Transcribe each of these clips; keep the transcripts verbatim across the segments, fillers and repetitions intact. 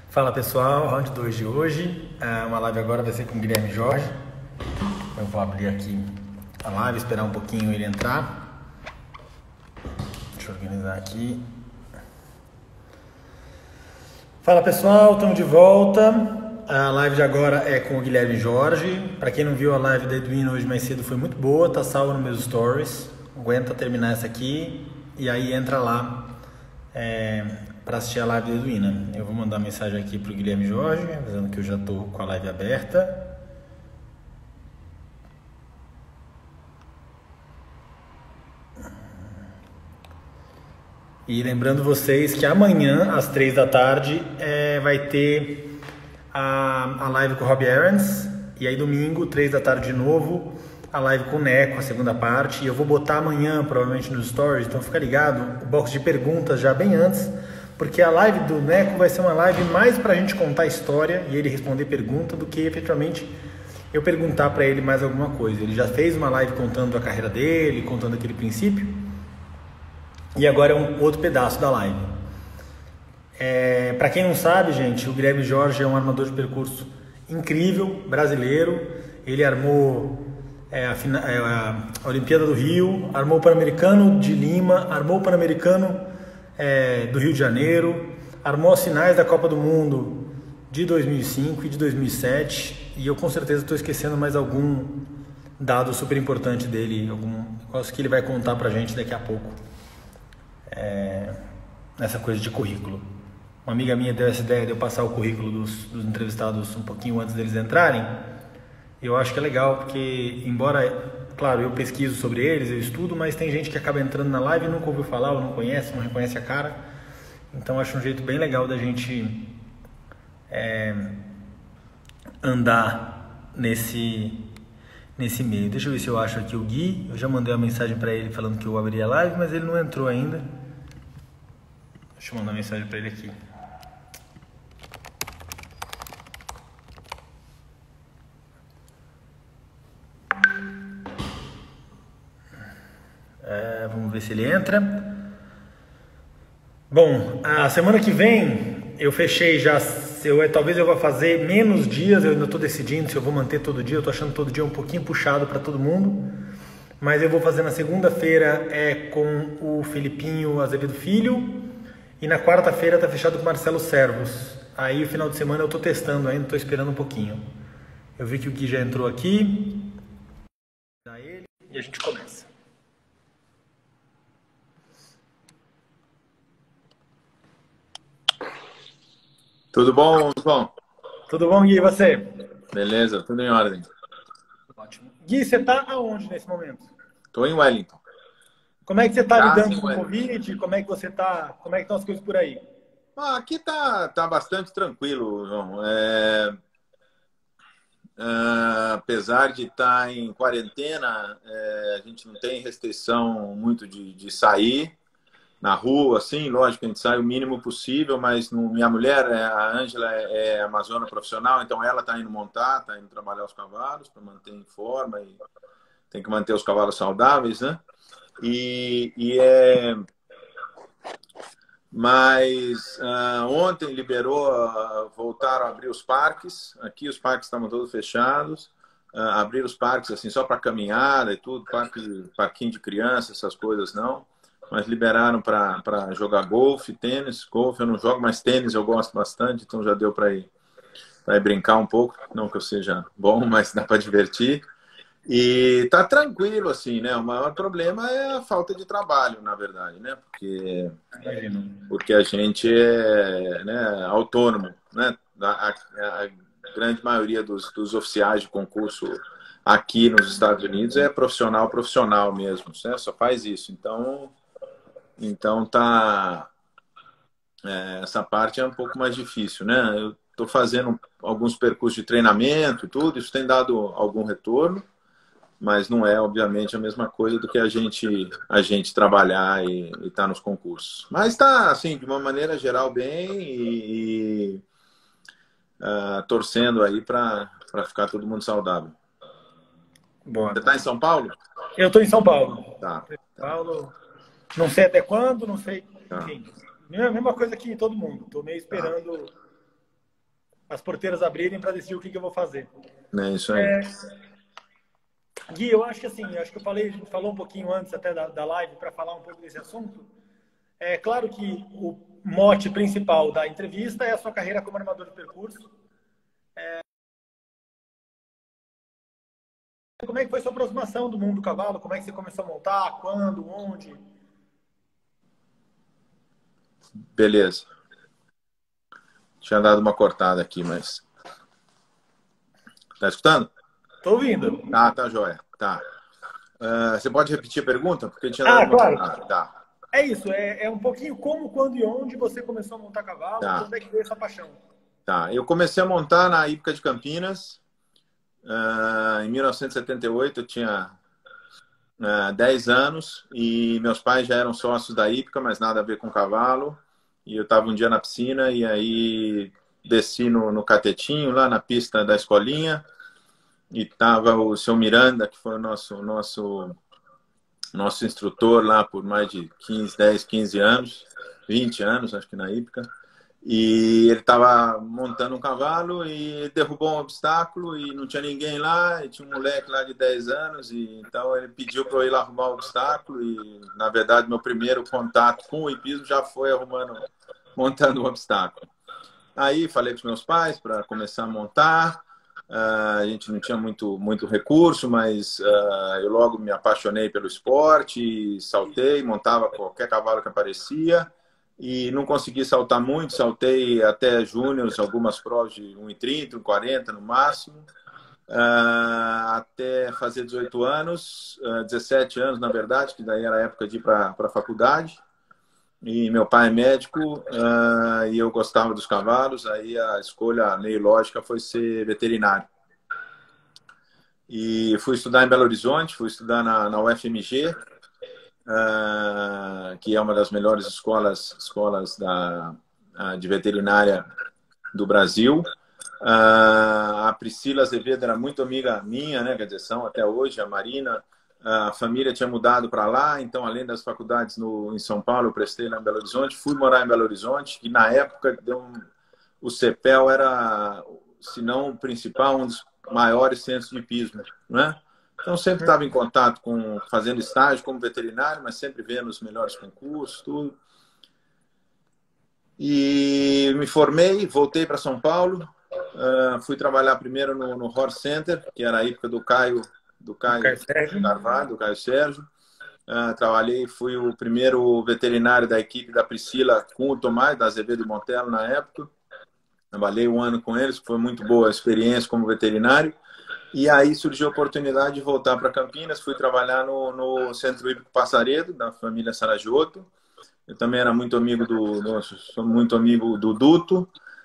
Fala pessoal, round dois de hoje. Ah, uma live agora vai ser com o Guilherme Jorge. Eu vou abrir aqui a live, esperar um pouquinho ele entrar. Deixa eu organizar aqui. Fala pessoal, estamos de volta. A live de agora é com o Guilherme Jorge. Para quem não viu a live da Edwina hoje mais cedo, foi muito boa, tá salva nos meus stories. Aguenta terminar essa aqui e aí entra lá é, para assistir a live da Edwina. Eu vou mandar mensagem aqui para o Guilherme Jorge, avisando que eu já estou com a live aberta. E lembrando vocês que amanhã, às três da tarde, é, vai ter a, a live com o Robbie Aarons. E aí domingo, três da tarde de novo, a live com o Neco, a segunda parte. E eu vou botar amanhã, provavelmente, nos stories, então fica ligado, o box de perguntas já bem antes, porque a live do Neco vai ser uma live mais pra gente contar a história e ele responder pergunta do que efetivamente eu perguntar pra ele mais alguma coisa. Ele já fez uma live contando a carreira dele, contando aquele princípio. E agora é um outro pedaço da live. É, para quem não sabe, gente, o Guilherme Jorge é um armador de percurso incrível, brasileiro. Ele armou é, a, é, a Olimpíada do Rio, armou o Pan-Americano de Lima, armou o Pan-Americano é, do Rio de Janeiro, armou as finais da Copa do Mundo de dois mil e cinco e de dois mil e sete. E eu com certeza estou esquecendo mais algum dado super importante dele, algum negócio que ele vai contar pra gente daqui a pouco. É, nessa coisa de currículo. Uma amiga minha deu essa ideia de eu passar o currículo dos, dos entrevistados um pouquinho antes deles entrarem. Eu acho que é legal, porque embora, claro, eu pesquiso sobre eles, eu estudo, mas tem gente que acaba entrando na live e nunca ouviu falar, ou não conhece, não reconhece a cara. Então acho um jeito bem legal da gente é, andar nesse nesse meio. Deixa eu ver se eu acho aqui o Gui. Eu já mandei uma mensagem para ele falando que eu abri a live, mas ele não entrou ainda. Deixa eu mandar uma mensagem para ele aqui. É, vamos ver se ele entra. Bom, a semana que vem eu fechei já. Eu, talvez eu vá fazer menos dias, eu ainda estou decidindo se eu vou manter todo dia. Eu estou achando todo dia um pouquinho puxado para todo mundo. Mas eu vou fazer na segunda-feira é com o Felipinho Azevedo Filho. E na quarta-feira está fechado com o Marcelo Servos. Aí o final de semana eu estou testando ainda, estou esperando um pouquinho. Eu vi que o Gui já entrou aqui. Dá ele e a gente começa. Tudo bom, João? Tudo bom, Gui? E você? Beleza, tudo em ordem. Ótimo. Gui, você está aonde nesse momento? Estou em Wellington. Como é que você está Tá, lidando sim, com o Covid? Como é que você está? Como é que estão as coisas por aí? Ah, aqui tá, tá bastante tranquilo, João. É, é, apesar de estar em quarentena, é, a gente não tem restrição muito de, de sair na rua, assim, lógico, a gente sai o mínimo possível, mas no, minha mulher, a Ângela, é, é amazona profissional, então ela está indo montar, está indo trabalhar os cavalos para manter em forma e tem que manter os cavalos saudáveis, né? E, e é... Mas uh, ontem liberou, uh, voltaram a abrir os parques, aqui os parques estavam todos fechados, uh, abriram os parques assim só para caminhada e tudo, parque, parquinho de criança, essas coisas não. Mas liberaram para jogar golfe, tênis. Golfe eu não jogo, mas tênis eu gosto bastante, então já deu para ir, para ir brincar um pouco. Não que eu seja bom, mas dá para divertir. E tá tranquilo, assim, né? O maior problema é a falta de trabalho, na verdade, né? Porque, porque a gente é, né, autônomo, né? A, a, a grande maioria dos, dos oficiais de concurso aqui nos Estados Unidos é profissional, profissional mesmo, né? Só faz isso. Então... Então, tá, é, essa parte é um pouco mais difícil, né? Eu estou fazendo alguns percursos de treinamento e tudo, isso tem dado algum retorno, mas não é, obviamente, a mesma coisa do que a gente, a gente trabalhar e estar tá nos concursos. Mas está, assim, de uma maneira geral, bem e, e uh, torcendo aí para ficar todo mundo saudável. Boa. Você está em São Paulo? Eu estou em São Paulo. Tá. São Paulo. Não sei até quando, não sei. Tá. Enfim, mesma coisa que todo mundo. Estou meio esperando. Tá. as porteiras abrirem para decidir o que, que eu vou fazer. É isso aí. É, Gui, eu acho que assim, eu acho que eu falei, a gente falou um pouquinho antes até da, da live para falar um pouco desse assunto. É claro que o mote principal da entrevista é a sua carreira como armador de percurso. É... Como é que foi sua aproximação do mundo do cavalo? Como é que você começou a montar? Quando? Onde? Beleza. Tinha dado uma cortada aqui, mas... Tá escutando? Tô ouvindo. Ah, tá joia. Tá. Uh, você pode repetir a pergunta? Porque tinha Ah, dado uma claro. cortada. Tá. É isso, é, é um pouquinho como, quando e onde você começou a montar cavalo, Tá. quando é que veio essa paixão? Tá. Eu comecei a montar na hípica de Campinas. Uh, em mil novecentos e setenta e oito, eu tinha uh, dez anos e meus pais já eram sócios da hípica, mas nada a ver com cavalo. E eu estava um dia na piscina e aí desci no, no catetinho, lá na pista da escolinha. E estava o seu Miranda, que foi o nosso, nosso, nosso instrutor lá por mais de quinze, dez, quinze anos, vinte anos, acho que na hípica. E ele estava montando um cavalo e derrubou um obstáculo e não tinha ninguém lá. E tinha um moleque lá de dez anos. E então ele pediu para eu ir lá arrumar o obstáculo. E, na verdade, meu primeiro contato com o hipismo já foi arrumando, montando o obstáculo. Aí falei para os meus pais para começar a montar. Uh, a gente não tinha muito, muito recurso, mas uh, eu logo me apaixonei pelo esporte, saltei, montava qualquer cavalo que aparecia e não consegui saltar muito, saltei até júniors, algumas provas de um e trinta, um e quarenta no máximo, uh, até fazer dezoito anos, uh, dezessete anos na verdade, que daí era a época de ir para a faculdade. E meu pai é médico uh, e eu gostava dos cavalos, aí a escolha meio lógica foi ser veterinário. E fui estudar em Belo Horizonte, fui estudar na, na U F M G, uh, que é uma das melhores escolas, escolas da, uh, de veterinária do Brasil. Uh, a Priscila Azevedo era muito amiga minha, né, quer dizer, são até hoje, a Marina. A família tinha mudado para lá, então, além das faculdades no, em São Paulo, eu prestei lá em Belo Horizonte. Fui morar em Belo Horizonte, e na época deu um, o CEPEL era, se não o principal, um dos maiores centros de hipismo, né? Então, sempre estava em contato com, fazendo estágio como veterinário, mas sempre vendo os melhores concursos, tudo. E me formei, voltei para São Paulo, uh, fui trabalhar primeiro no, no Horse Center, que era a época do Caio do Caio, Caio Carvalho, do Caio Sérgio. Uh, trabalhei, fui o primeiro veterinário da equipe da Priscila com o Tomás, da Azevedo e Montello na época. Trabalhei um ano com eles, foi muito boa a experiência como veterinário. E aí surgiu a oportunidade de voltar para Campinas, fui trabalhar no, no Centro Hípico Passaredo, da família Saragiotto. Eu também era muito amigo do, do sou muito amigo do Duto.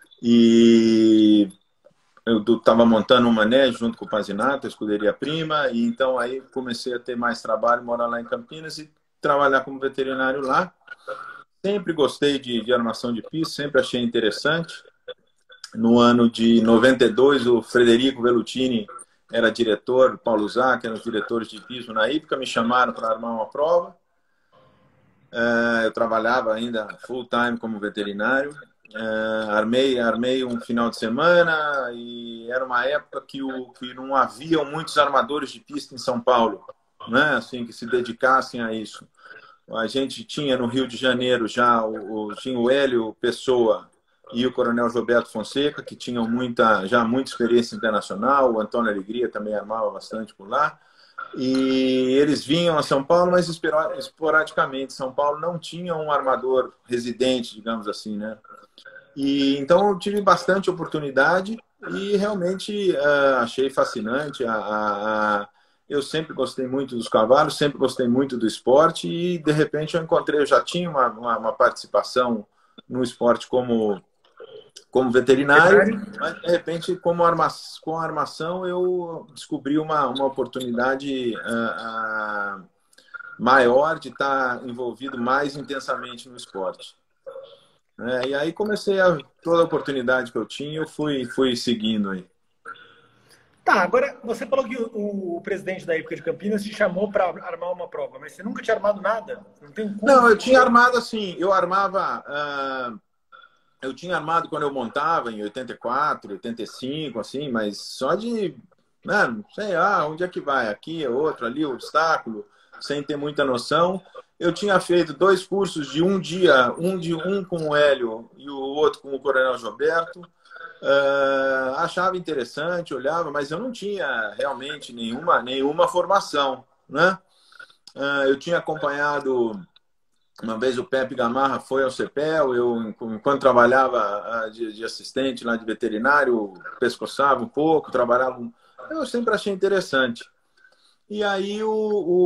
E eu estava montando um manejo junto com o Pazinato, a escuderia prima, e então aí comecei a ter mais trabalho, morar lá em Campinas e trabalhar como veterinário lá. Sempre gostei de, de armação de pista, sempre achei interessante. No ano de noventa e dois, o Frederico Velutini era diretor, Paulo Zac eram os diretores de hipismo na hípica, me chamaram para armar uma prova. Eu trabalhava ainda full time como veterinário. Uh, armei, armei um final de semana e era uma época que, o, que não haviam muitos armadores de pista em São Paulo, né? Assim, que se dedicassem a isso. A gente tinha no Rio de Janeiro já o, o, tinha o Hélio Pessoa e o Coronel Gilberto Fonseca, que tinham muita, já muita experiência internacional. O Antônio Alegria também armava bastante por lá. E eles vinham a São Paulo, mas esporadicamente. São Paulo não tinha um armador residente, digamos assim, né? E, então eu tive bastante oportunidade e realmente uh, achei fascinante. A, a, a... Eu sempre gostei muito dos cavalos, sempre gostei muito do esporte e de repente eu encontrei, eu já tinha uma, uma, uma participação no esporte como, como veterinário, mas de repente como arma, com a armação eu descobri uma, uma oportunidade uh, uh, maior de estar envolvido mais intensamente no esporte. É, e aí comecei a toda a oportunidade que eu tinha, eu fui, fui seguindo aí. Tá, agora você falou que o, o presidente da hípica de Campinas te chamou para armar uma prova, mas você nunca tinha armado nada? Não tem um Não, eu tinha armado assim, eu armava. Uh, eu tinha armado quando eu montava em oitenta e quatro, oitenta e cinco, assim, mas só de, né, não sei, ah, onde é que vai? Aqui é outro, ali, obstáculo, sem ter muita noção. Eu tinha feito dois cursos de um dia, um de um com o Hélio e o outro com o Coronel Gilberto. Uh, achava interessante, olhava, mas eu não tinha realmente nenhuma, nenhuma formação, né? Uh, eu tinha acompanhado uma vez o Pepe Gamarra foi ao CEPEL, eu, enquanto trabalhava de, de assistente lá de veterinário, pescoçava um pouco, trabalhava. Eu sempre achei interessante. E aí, o,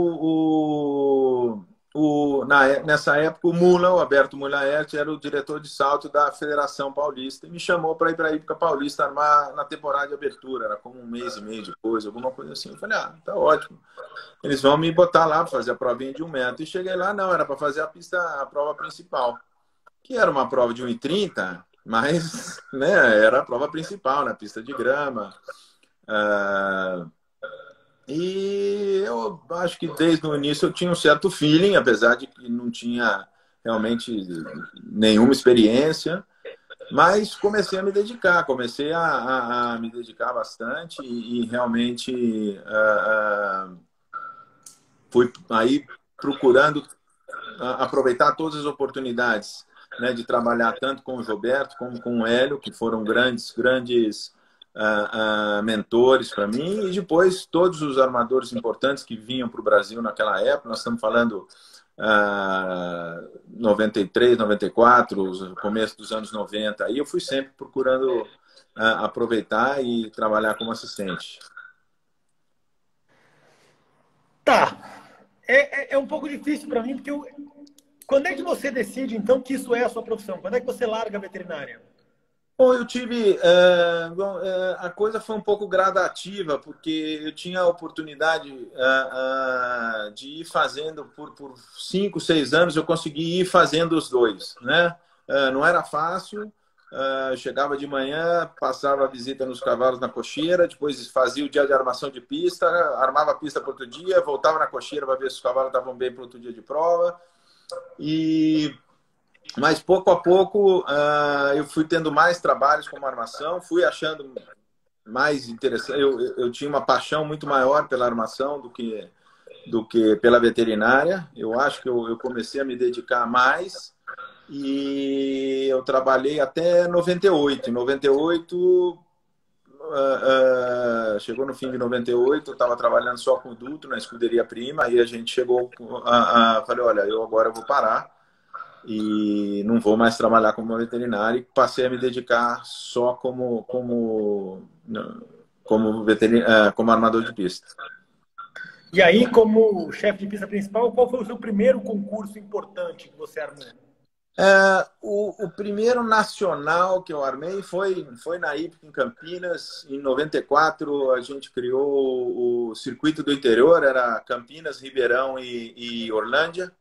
o, o, o, na, nessa época, o Mula, o Alberto Mulaert, era o diretor de salto da Federação Paulista e me chamou para ir para a Hípica Paulista armar na temporada de abertura. Era como um mês e meio depois, alguma coisa assim. Eu falei, ah, tá ótimo. Eles vão me botar lá para fazer a provinha de um metro. E cheguei lá, não, era para fazer a pista, a prova principal, que era uma prova de um e trinta, mas né, era a prova principal, na pista de grama. Ah, e eu acho que desde o início eu tinha um certo feeling, apesar de que não tinha realmente nenhuma experiência, mas comecei a me dedicar, comecei a, a, a me dedicar bastante e, e realmente uh, uh, fui aí procurando aproveitar todas as oportunidades, né, de trabalhar tanto com o Gilberto como com o Hélio, que foram grandes, grandes uh, uh, mentores para mim, e depois todos os armadores importantes que vinham para o Brasil naquela época. Nós estamos falando uh, noventa e três, noventa e quatro, começo dos anos noventa. Aí eu fui sempre procurando uh, aproveitar e trabalhar como assistente. Tá. É, é, é um pouco difícil para mim, porque eu... quando é que você decide, então, que isso é a sua profissão? Quando é que você larga a veterinária? Bom, eu tive... É, bom, é, a coisa foi um pouco gradativa, porque eu tinha a oportunidade é, é, de ir fazendo, por, por cinco, seis anos, eu consegui ir fazendo os dois, né? É, não era fácil. Uh, chegava de manhã, passava a visita nos cavalos na cocheira, depois fazia o dia de armação de pista, armava a pista para outro dia, voltava na cocheira para ver se os cavalos estavam bem para outro dia de prova. E... Mas pouco a pouco uh, eu fui tendo mais trabalhos como armação, fui achando mais interessante. Eu, eu tinha uma paixão muito maior pela armação do que, do que pela veterinária. Eu acho que eu, eu comecei a me dedicar mais. E eu trabalhei até noventa e oito. Em noventa e oito, uh, uh, chegou no fim de noventa e oito, eu estava trabalhando só com o Duto na escuderia Prima, aí a gente chegou a, a falei, olha, eu agora vou parar e não vou mais trabalhar como veterinário, e passei a me dedicar só como como como, veterinário, como armador de pista. E aí, como chefe de pista principal, qual foi o seu primeiro concurso importante que você armou? É, o, o primeiro nacional que eu armei foi, foi na Hípica em Campinas. Em noventa e quatro a gente criou o Circuito do Interior, era Campinas, Ribeirão e, e Orlândia.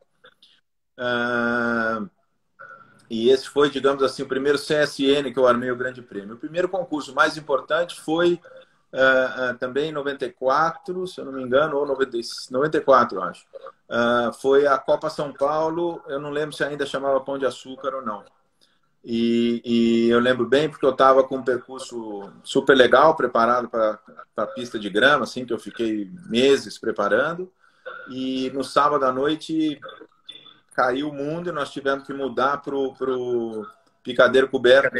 Uh, e esse foi, digamos assim, o primeiro C S N que eu armei o Grande Prêmio. O primeiro concurso mais importante foi uh, uh, também em noventa e quatro, se eu não me engano, ou noventa, noventa e quatro, eu acho. Uh, foi a Copa São Paulo. Eu não lembro se ainda chamava Pão de Açúcar ou não. E, e eu lembro bem porque eu estava com um percurso super legal, preparado para a pista de grama, assim, que eu fiquei meses preparando. E no sábado à noite caiu o mundo e nós tivemos que mudar para o picadeiro coberto.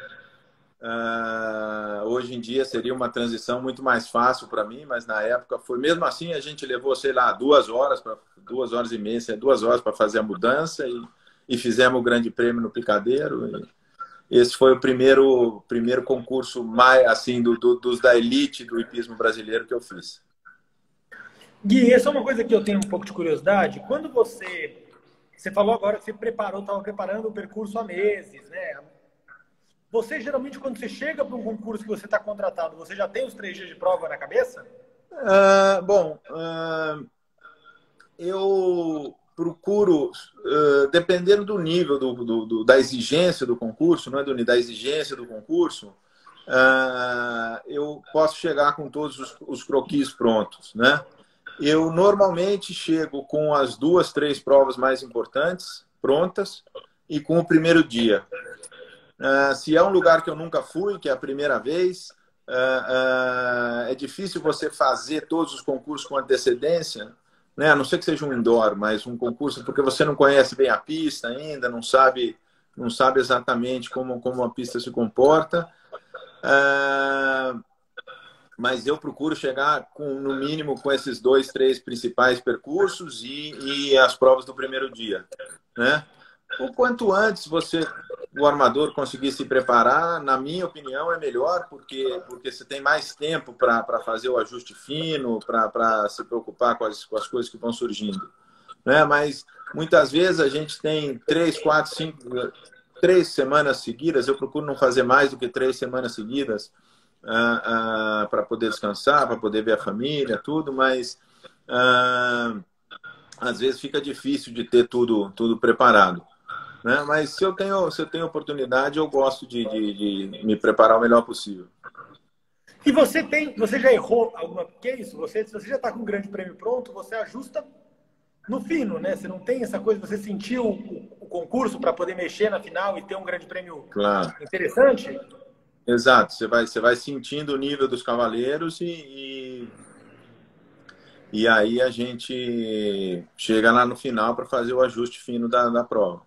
Uh, hoje em dia seria uma transição muito mais fácil para mim, mas na época foi mesmo assim. A gente levou, sei lá, duas horas, pra, duas horas e meia, duas horas para fazer a mudança e, e fizemos o Grande Prêmio no picadeiro. E esse foi o primeiro, primeiro concurso mais assim do, do, dos da elite do hipismo brasileiro que eu fiz. Gui, essa é uma coisa que eu tenho um pouco de curiosidade. Quando você você falou agora que você preparou, estava preparando o percurso há meses, né? Você, geralmente, quando você chega para um concurso que você está contratado, você já tem os três dias de prova na cabeça? Uh, bom, uh, eu procuro, uh, dependendo do nível do, do, do, da exigência do concurso, não é, do, da exigência do concurso, uh, eu posso chegar com todos os, os croquis prontos, né? Eu normalmente chego com as duas, três provas mais importantes prontas e com o primeiro dia. Uh, se é um lugar que eu nunca fui, que é a primeira vez, uh, uh, é difícil você fazer todos os concursos com antecedência, né? A não ser que seja um indoor, mas um concurso porque você não conhece bem a pista ainda, não sabe, não sabe exatamente como, como a pista se comporta. Uh, mas eu procuro chegar com, no mínimo com esses dois, três principais percursos e, e as provas do primeiro dia, né? O quanto antes você, o armador, conseguir se preparar, na minha opinião, é melhor, porque, porque você tem mais tempo para fazer o ajuste fino, para se preocupar com as, com as coisas que vão surgindo, né? Mas muitas vezes a gente tem três, quatro, cinco, três semanas seguidas. Eu procuro não fazer mais do que três semanas seguidas uh, uh, para poder descansar, para poder ver a família, tudo, mas uh, às vezes fica difícil de ter tudo, tudo preparado. Né? Mas se eu tenho, se eu tenho oportunidade, eu gosto de, de, de me preparar o melhor possível. E você tem, você já errou alguma? Que é isso? Você, se você já está com o grande prêmio pronto, você ajusta no fino, né? Você não tem essa coisa, você sentiu o, o concurso para poder mexer na final e ter um grande prêmio claro. Interessante? Exato. Você vai, você vai sentindo o nível dos cavaleiros e, e, e aí a gente chega lá no final para fazer o ajuste fino da, da prova.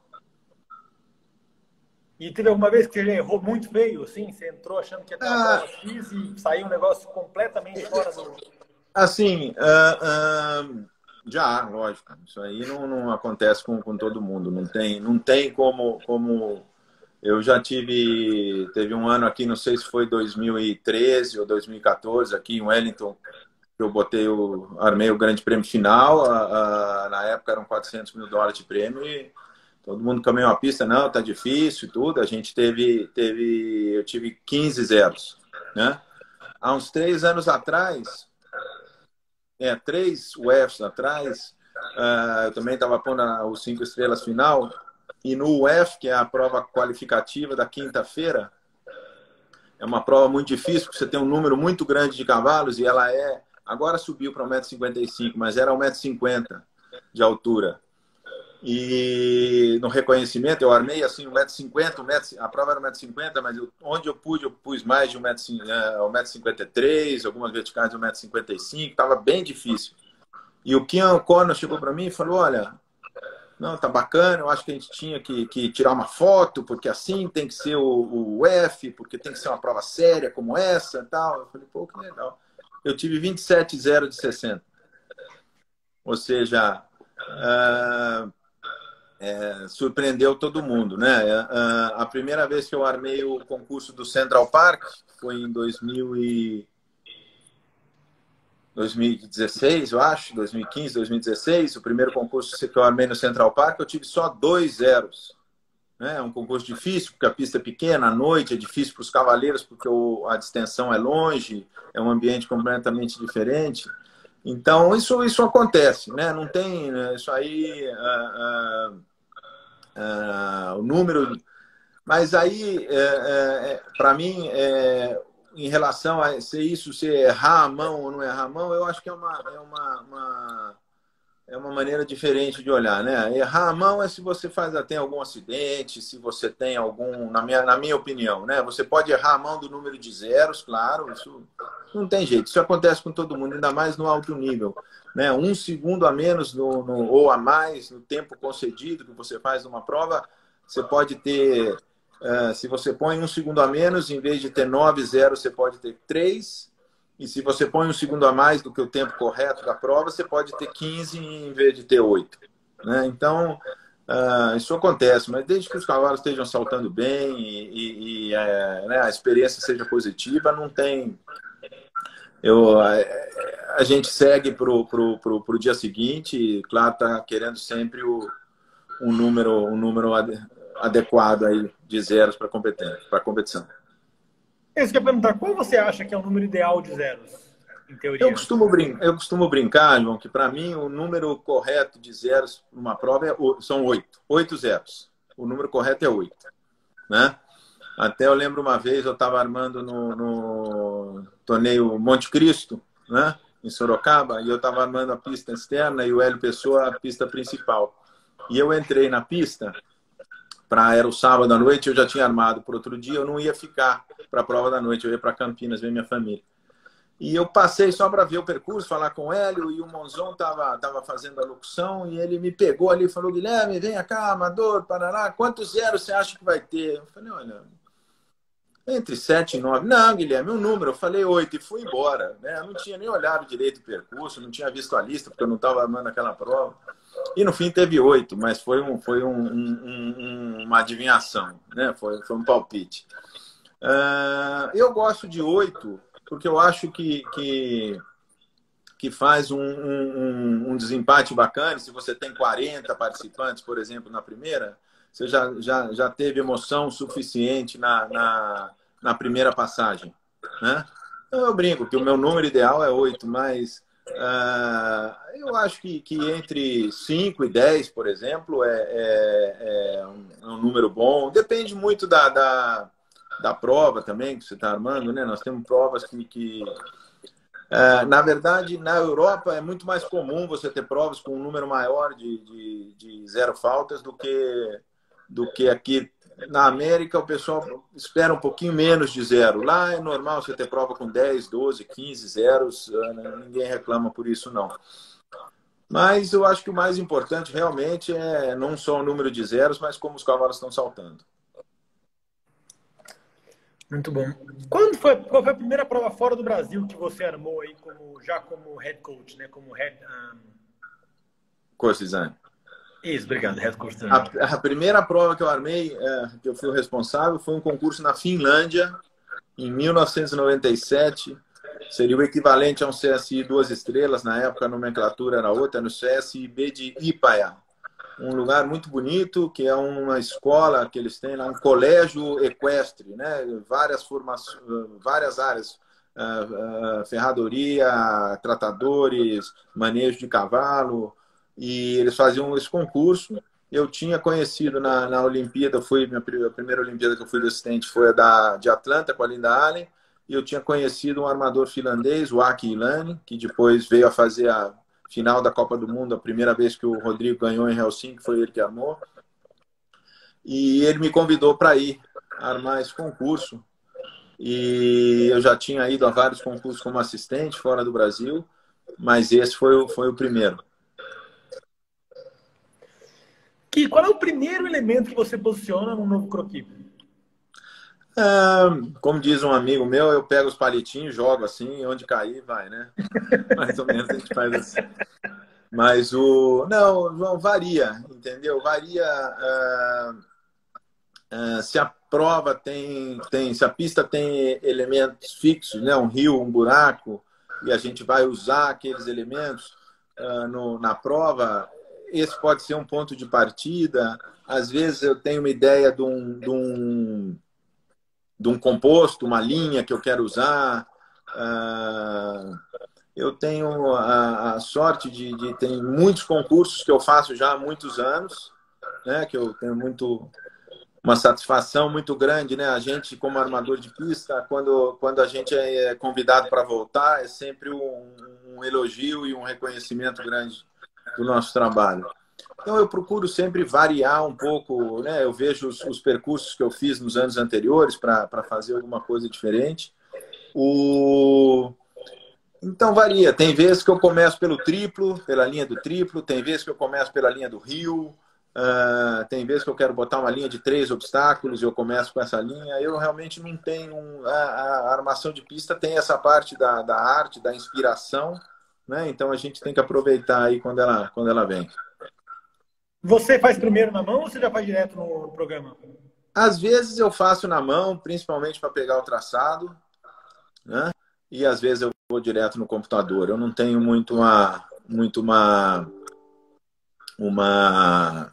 E teve alguma vez que você já errou muito feio, assim? Você entrou achando que ia ter uma prova X e saiu um negócio completamente fora do... Assim, uh, uh, já, lógico. Isso aí não, não acontece com, com todo mundo. Não tem, não tem como, como... Eu já tive... Teve um ano aqui, não sei se foi dois mil e treze ou dois mil e quatorze, aqui em Wellington, que eu botei o... Armei o grande prêmio final. Uh, uh, na época eram quatrocentos mil dólares de prêmio e... Todo mundo caminhou a pista, não, tá difícil e tudo. A gente teve, teve, eu tive quinze zeros, né? Há uns três anos atrás, é, três U Fs atrás, uh, eu também estava pondo os cinco estrelas final, e no U F, que é a prova qualificativa da quinta-feira, é uma prova muito difícil, porque você tem um número muito grande de cavalos, e ela é, agora subiu para um metro e cinquenta e cinco, mas era um metro e cinquenta de altura. E no reconhecimento eu armei assim um metro e cinquenta, um metro, a prova era um metro e cinquenta, mas eu, onde eu pude eu pus mais de um metro e cinquenta e três, algumas verticais de um metro e cinquenta e cinco, estava bem difícil. E o Kian O'Connor chegou para mim e falou, olha, não, tá bacana, eu acho que a gente tinha que, que tirar uma foto, porque assim tem que ser o, o F, porque tem que ser uma prova séria como essa e tal. Eu falei, pô, que legal. Eu tive vinte e sete zero de sessenta. Ou seja... Uh, É, surpreendeu todo mundo, né? A primeira vez que eu armei o concurso do Central Park foi em dois mil e dezesseis, eu acho, dois mil e quinze, dois mil e dezesseis. O primeiro concurso que eu armei no Central Park, eu tive só dois zeros. É um concurso difícil, porque a pista é pequena, à noite, é difícil para os cavaleiros, porque a distensão é longe, é um ambiente completamente diferente. Então, isso, isso acontece, né? Não tem isso aí, uh, uh, uh, o número... Mas aí, é, é, para mim, é, em relação a ser isso, se errar a mão ou não errar a mão, eu acho que é uma, é uma, uma, é uma maneira diferente de olhar, né? Errar a mão é se você faz, tem algum acidente, se você tem algum... Na minha, na minha opinião, né? Você pode errar a mão do número de zeros, claro, isso... Não tem jeito, isso acontece com todo mundo, ainda mais no alto nível. Né? Um segundo a menos no, no, ou a mais no tempo concedido que você faz numa prova, você pode ter, uh, se você põe um segundo a menos, em vez de ter nove zeros, você pode ter três. E se você põe um segundo a mais do que o tempo correto da prova, você pode ter quinze em vez de ter oito. Né? Então, uh, isso acontece, mas desde que os cavalos estejam saltando bem e, e, e uh, né, a experiência seja positiva, não tem... Eu, a, a gente segue para o pro, pro, pro dia seguinte e, claro, está querendo sempre o, um número, um número adequado aí de zeros para a competição. Eu queria perguntar, qual você acha que é o número ideal de zeros, em teoria? Eu costumo, brin eu costumo brincar, João, que para mim o número correto de zeros numa prova é, são oito. Oito zeros. O número correto é oito. Né? Até eu lembro uma vez, eu estava armando no, no torneio Monte Cristo, né, em Sorocaba, e eu estava armando a pista externa e o Hélio Pessoa a pista principal. E eu entrei na pista pra, era o sábado à noite, eu já tinha armado para outro dia, eu não ia ficar para a prova da noite, eu ia para Campinas ver minha família. E eu passei só para ver o percurso, falar com o Hélio, e o Monzon estava tava fazendo a locução, e ele me pegou ali e falou, Guilherme, vem cá, Amador, Paraná, quantos zeros você acha que vai ter? Eu falei, olha, entre sete e nove. Não, Guilherme, um número. Eu falei oito e fui embora. Né? Eu não tinha nem olhado direito o percurso, não tinha visto a lista, porque eu não estava armando aquela prova. E no fim teve oito, mas foi, um, foi um, um, um, uma adivinhação, né? foi, foi um palpite. Uh, eu gosto de oito, porque eu acho que, que, que faz um, um, um desempate bacana. Se você tem quarenta participantes, por exemplo, na primeira, você já, já, já teve emoção suficiente na, na, na primeira passagem. Né? Eu brinco que o meu número ideal é oito, mas uh, eu acho que, que entre cinco e dez, por exemplo, é, é, é, um, é um número bom. Depende muito da... da da prova também que você está armando, né? Nós temos provas que, que é, na verdade, na Europa é muito mais comum você ter provas com um número maior de, de, de zero faltas do que, do que aqui na América. O pessoal espera um pouquinho menos de zero. Lá é normal você ter prova com dez, doze, quinze zeros, ninguém reclama por isso, não. Mas eu acho que o mais importante realmente é não só o número de zeros, mas como os cavalos estão saltando. Muito bom. Quando foi, qual foi a primeira prova fora do Brasil que você armou aí como, já como head coach, né? Como head... Um... Coach design. Isso, obrigado. Head coach design. A, a primeira prova que eu armei, é, que eu fui o responsável, foi um concurso na Finlândia, em mil novecentos e noventa e sete. Seria o equivalente a um C S I duas estrelas. Na época a nomenclatura era outra, no C S I B de Ipaia. Um lugar muito bonito, que é uma escola que eles têm lá, um colégio equestre, né? Várias formações, várias áreas, uh, uh, ferradoria, tratadores, manejo de cavalo, e eles faziam esse concurso. Eu tinha conhecido na, na Olimpíada, fui, minha a primeira Olimpíada que eu fui de assistente foi a da, de Atlanta, com a Linda Allen, e eu tinha conhecido um armador finlandês, o Aki Ilani, que depois veio a fazer a final da Copa do Mundo, a primeira vez que o Rodrigo ganhou em Helsinki, foi ele que armou. E ele me convidou para ir armar esse concurso. E eu já tinha ido a vários concursos como assistente fora do Brasil, mas esse foi o, foi o primeiro. Que, qual é o primeiro elemento que você posiciona no novo croquis? Ah, como diz um amigo meu, eu pego os palitinhos, jogo assim, onde cair, vai, né? Mais ou menos a gente faz assim. Mas o... Não, não varia, entendeu? Varia uh, uh, se a prova tem, tem... Se a pista tem elementos fixos, né? Um rio, um buraco, e a gente vai usar aqueles elementos uh, no, na prova, esse pode ser um ponto de partida. Às vezes eu tenho uma ideia de um... De um de um composto, uma linha que eu quero usar. Uh, eu tenho a, a sorte de, de ter muitos concursos que eu faço já há muitos anos, né? Que eu tenho muito, uma satisfação muito grande, né? A gente, como armador de pista, quando, quando a gente é convidado para voltar, é sempre um, um elogio e um reconhecimento grande do nosso trabalho. Então, eu procuro sempre variar um pouco, né? Eu vejo os, os percursos que eu fiz nos anos anteriores para fazer alguma coisa diferente. O... Então, varia. Tem vezes que eu começo pelo triplo, pela linha do triplo. Tem vezes que eu começo pela linha do rio. Uh, tem vezes que eu quero botar uma linha de três obstáculos e eu começo com essa linha. Eu realmente não tenho... Um... A, a armação de pista tem essa parte da, da arte, da inspiração, né? Então, a gente tem que aproveitar aí quando ela, quando ela vem. Você faz primeiro na mão ou você já faz direto no programa? Às vezes eu faço na mão, principalmente para pegar o traçado, né? E às vezes eu vou direto no computador. Eu não tenho muito uma, muito uma, uma,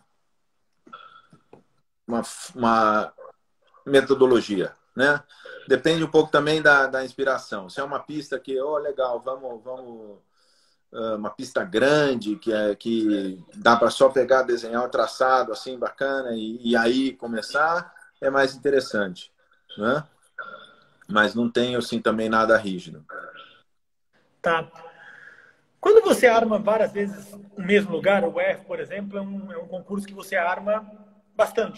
uma, uma metodologia, né? Depende um pouco também da, da inspiração. Se é uma pista que, oh, legal, vamos, vamos uma pista grande, que, é, que dá para só pegar, desenhar o traçado assim, bacana, e, e aí começar, é mais interessante, né? Mas não tenho assim também nada rígido. Tá. Quando você arma várias vezes no mesmo lugar, o F, por exemplo, é um, é um concurso que você arma bastante.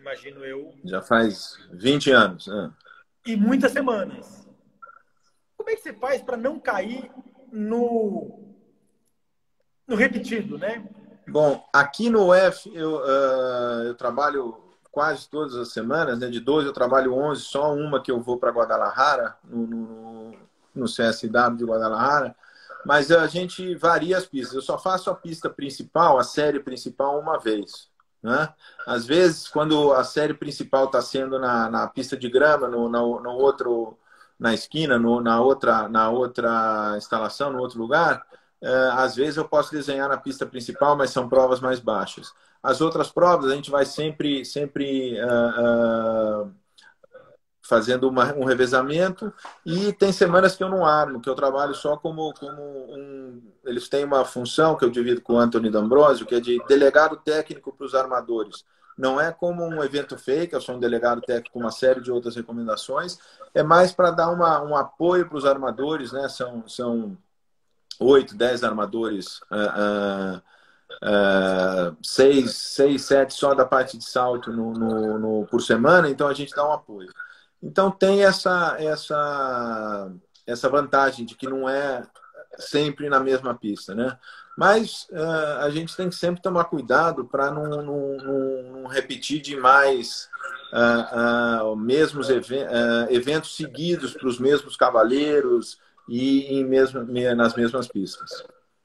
imagino eu. Já faz vinte anos. Né? E muitas semanas. Como é que você faz para não cair no, no repetido, né? Bom, aqui no U F eu, uh, eu trabalho quase todas as semanas, né? De doze eu trabalho onze, só uma que eu vou para Guadalajara, no, no, no C S W de Guadalajara. Mas a gente varia as pistas. Eu só faço a pista principal, a série principal, uma vez. Né? Às vezes, quando a série principal está sendo na, na pista de grama, no, no, no outro, na esquina, no, na, outra, na outra instalação, no outro lugar, é, às vezes eu posso desenhar na pista principal, mas são provas mais baixas. As outras provas a gente vai sempre, sempre uh, uh, fazendo uma, um revezamento, e tem semanas que eu não armo, que eu trabalho só como, como um... Eles têm uma função que eu divido com o Anthony D'Ambrosio, que é de delegado técnico para os armadores. Não é como um evento fake, eu sou um delegado técnico com uma série de outras recomendações, é mais para dar uma, um apoio para os armadores, né? São, são oito, dez armadores, uh, uh, uh, seis, seis, sete só da parte de salto no, no, no, por semana, então a gente dá um apoio. Então tem essa, essa, essa vantagem de que não é sempre na mesma pista, né? Mas uh, a gente tem que sempre tomar cuidado para não, não, não, não repetir demais uh, uh, mesmos even uh, eventos seguidos para os mesmos cavaleiros e em mesmo, nas mesmas pistas.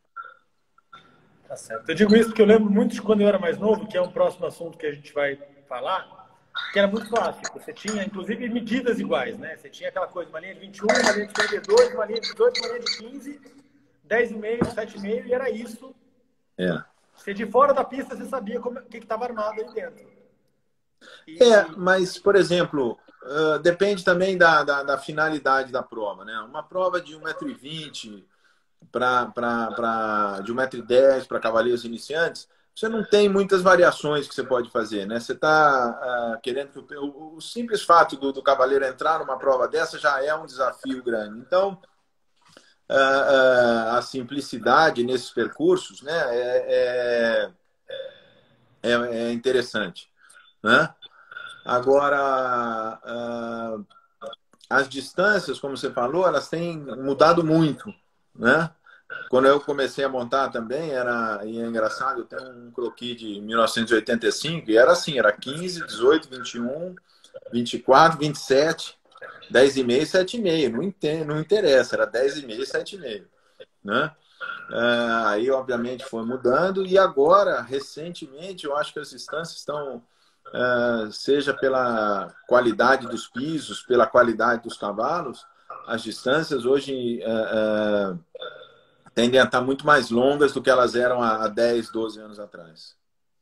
Tá certo. Eu digo isso porque eu lembro muito de quando eu era mais novo, que é um próximo assunto que a gente vai falar, que era muito clássico. Você tinha, inclusive, medidas iguais, né? Você tinha aquela coisa, uma linha de vinte e um, uma linha de trinta e dois, uma linha de dezoito, uma linha de quinze, dez e meio, sete e meio, e era isso. É. Você de fora da pista, você sabia como, o que estava armado ali dentro. E... É, mas, por exemplo, uh, depende também da, da, da finalidade da prova, né? Uma prova de um metro e vinte, pra, pra, pra, de um metro e dez para cavaleiros iniciantes, você não tem muitas variações que você pode fazer, né? Você está uh, querendo que o, o, o simples fato do, do cavaleiro entrar numa prova dessa já é um desafio grande. Então, uh, uh, a simplicidade nesses percursos, né, é, é, é interessante, né? Agora, uh, as distâncias, como você falou, elas têm mudado muito, né? Quando eu comecei a montar também, era, e é engraçado, eu tenho um croquis de mil novecentos e oitenta e cinco, e era assim, era quinze, dezoito, vinte e um, vinte e quatro, vinte e sete, dez e meio, sete e meio, não, entendo, não interessa, era dez e meio, sete e meio, né? Uh, aí, obviamente, foi mudando, e agora, recentemente, eu acho que as distâncias estão, uh, seja pela qualidade dos pisos, pela qualidade dos cavalos, as distâncias hoje... Uh, uh, tendem a estar muito mais longas do que elas eram há dez, doze anos atrás.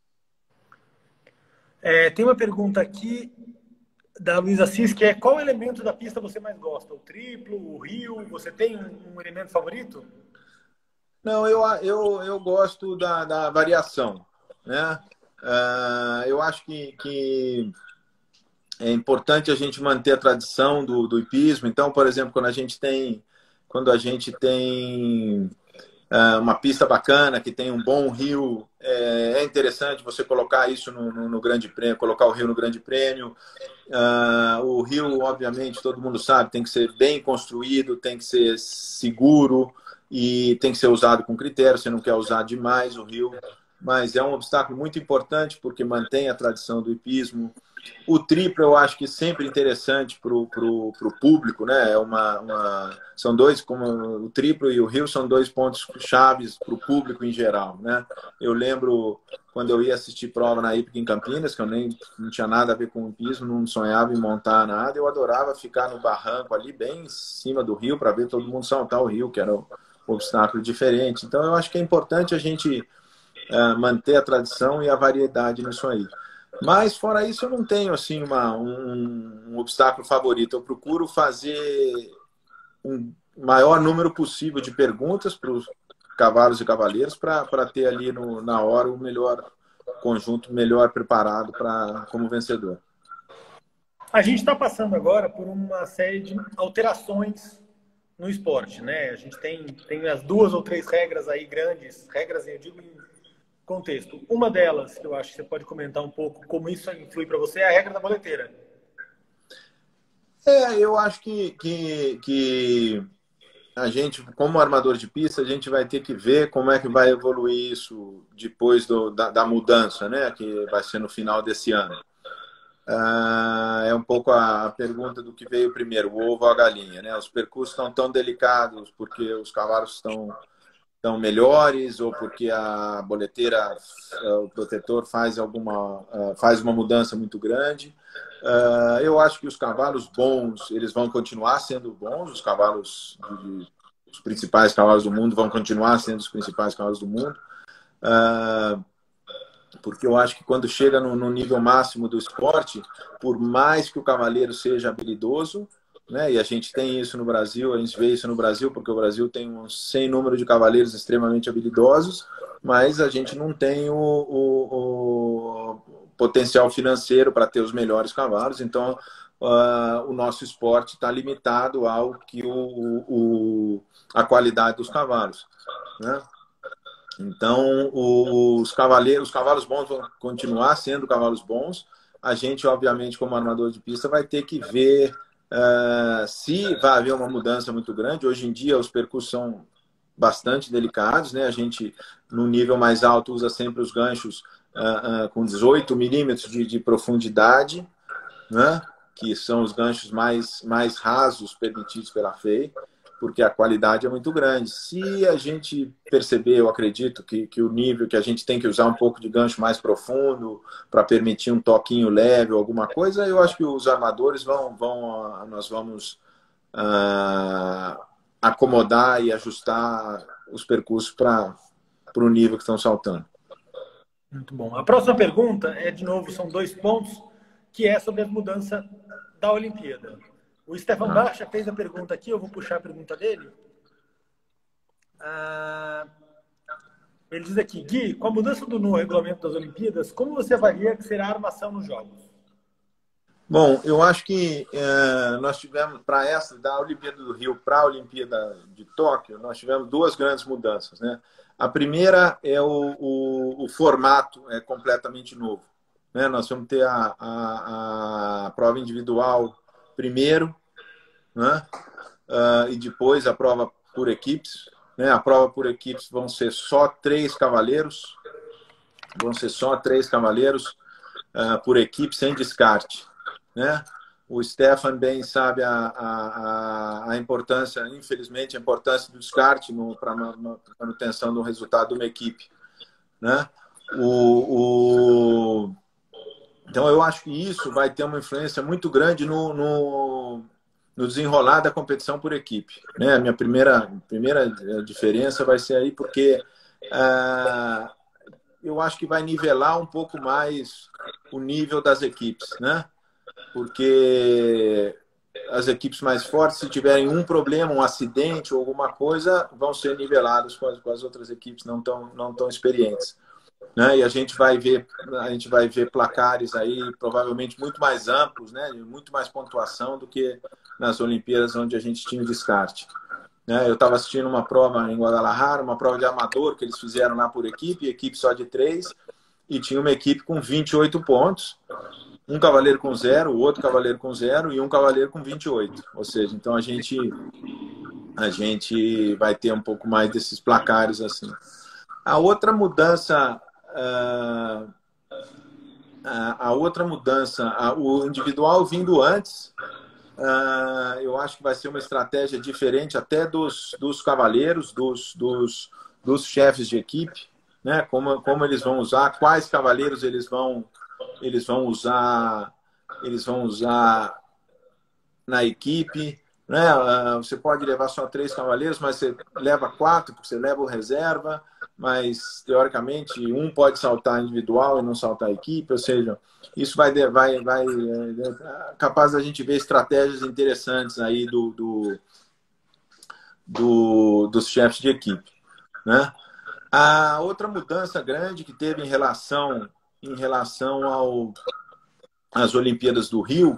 É, tem uma pergunta aqui da Luísa Assis, que é: qual elemento da pista você mais gosta? O triplo, o rio? Você tem um, um elemento favorito? Não, eu, eu, eu gosto da, da variação, né? Uh, eu acho que, que é importante a gente manter a tradição do, do hipismo. Então, por exemplo, quando a gente tem, quando a gente tem uma pista bacana, que tem um bom rio, é interessante você colocar isso no, no, no Grande Prêmio, colocar o rio no Grande Prêmio. Uh, o rio, obviamente, todo mundo sabe, tem que ser bem construído, tem que ser seguro e tem que ser usado com critério. Você não quer usar demais o rio, mas é um obstáculo muito importante porque mantém a tradição do hipismo. O triplo eu acho que sempre interessante para o pro, pro público, né? É uma, uma, são dois, como o triplo e o rio são dois pontos chaves para o público em geral, né? Eu lembro quando eu ia assistir prova na Hípica em Campinas, que eu nem não tinha nada a ver com o hipismo, não sonhava em montar nada, eu adorava ficar no barranco ali bem em cima do rio para ver todo mundo saltar o rio, que era um obstáculo diferente. Então eu acho que é importante a gente uh, manter a tradição e a variedade nisso aí. Mas, fora isso, eu não tenho assim, uma, um, um obstáculo favorito. Eu procuro fazer um maior número possível de perguntas para os cavalos e cavaleiros para ter ali no, na hora o melhor conjunto, melhor preparado pra, como vencedor. A gente está passando agora por uma série de alterações no esporte, né? A gente tem, tem as duas ou três regras aí grandes, regras, eu digo, em contexto. Uma delas, que eu acho que você pode comentar um pouco como isso influi para você, é a regra da boleteira. É, eu acho que, que, que a gente, como armador de pista, a gente vai ter que ver como é que vai evoluir isso depois do, da, da mudança, né? Que vai ser no final desse ano. Ah, é um pouco a pergunta do que veio primeiro, o ovo ou a galinha, né? Os percursos estão tão delicados porque os cavalos estão tão melhores ou porque a boleteira, o protetor faz alguma faz uma mudança muito grande. Eu acho que os cavalos bons, eles vão continuar sendo bons, os cavalos de, os principais cavalos do mundo vão continuar sendo os principais cavalos do mundo. Porque eu acho que quando chega no, no nível máximo do esporte, por mais que o cavaleiro seja habilidoso, né, e a gente tem isso no Brasil, a gente vê isso no Brasil, porque o Brasil tem um sem número de cavaleiros extremamente habilidosos, mas a gente não tem o, o, o potencial financeiro para ter os melhores cavalos, então uh, o nosso esporte está limitado ao que o, o, a qualidade dos cavalos, né? Então, os cavaleiros, os cavalos bons vão continuar sendo cavalos bons. A gente, obviamente, como armador de pista, vai ter que ver uh, se vai haver uma mudança muito grande. Hoje em dia, os percursos são bastante delicados, né? A gente, no nível mais alto, usa sempre os ganchos uh, uh, com dezoito milímetros de, de profundidade, né? Que são os ganchos mais, mais rasos permitidos pela F E I, porque a qualidade é muito grande. Se a gente perceber, eu acredito, que, que o nível que a gente tem que usar um pouco de gancho mais profundo para permitir um toquinho leve ou alguma coisa, eu acho que os armadores vão, vão nós vamos uh, acomodar e ajustar os percursos para o nível que estão saltando. Muito bom. A próxima pergunta é, de novo, são dois pontos, que é sobre a mudança da Olimpíada. O Stefan ah. Baixa fez a pergunta aqui, eu vou puxar a pergunta dele. Ah, ele diz aqui, Gui, com a mudança do no regulamento das Olimpíadas, como você avalia que será a armação nos jogos? Bom, eu acho que é, nós tivemos, para essa, da Olimpíada do Rio para a Olimpíada de Tóquio, nós tivemos duas grandes mudanças, né? A primeira é o, o, o formato é completamente novo, né? Nós vamos ter a, a, a prova individual primeiro, né? Uh, e depois a prova por equipes, né? A prova por equipes vão ser só três cavaleiros, vão ser só três cavaleiros uh, por equipe sem descarte, né? O Stefan bem sabe a, a, a importância, infelizmente, a importância do descarte para a manutenção do resultado de uma equipe, né? O, o... Então, eu acho que isso vai ter uma influência muito grande no, no, no desenrolar da competição por equipe, né? A minha primeira, primeira diferença vai ser aí porque ah, eu acho que vai nivelar um pouco mais o nível das equipes, né? Porque as equipes mais fortes, se tiverem um problema, um acidente ou alguma coisa, vão ser niveladas com as, com as outras equipes não tão, não tão experientes, né? E a gente vai ver, a gente vai ver placares aí provavelmente muito mais amplos, né? Muito mais pontuação do que nas Olimpíadas onde a gente tinha o descarte, né? Eu estava assistindo uma prova em Guadalajara, uma prova de amador que eles fizeram lá por equipe, equipe só de três, e tinha uma equipe com vinte e oito pontos. Um cavaleiro com zero, o outro cavaleiro com zero e um cavaleiro com vinte e oito. Ou seja, então a gente, a gente vai ter um pouco mais desses placares assim. A outra mudança, a, a outra mudança, o individual vindo antes, eu acho que vai ser uma estratégia diferente até dos, dos cavaleiros, dos, dos, dos chefes de equipe, né? Como, como eles vão usar, quais cavaleiros eles vão eles vão usar eles vão usar na equipe, né? Você pode levar só três cavaleiros, mas você leva quatro, porque você leva o reserva, mas teoricamente um pode saltar individual e não saltar a equipe, ou seja, isso vai vai vai é capaz da gente ver estratégias interessantes aí do, do, do dos chefes de equipe, né? A outra mudança grande que teve em relação em relação ao, às Olimpíadas do Rio,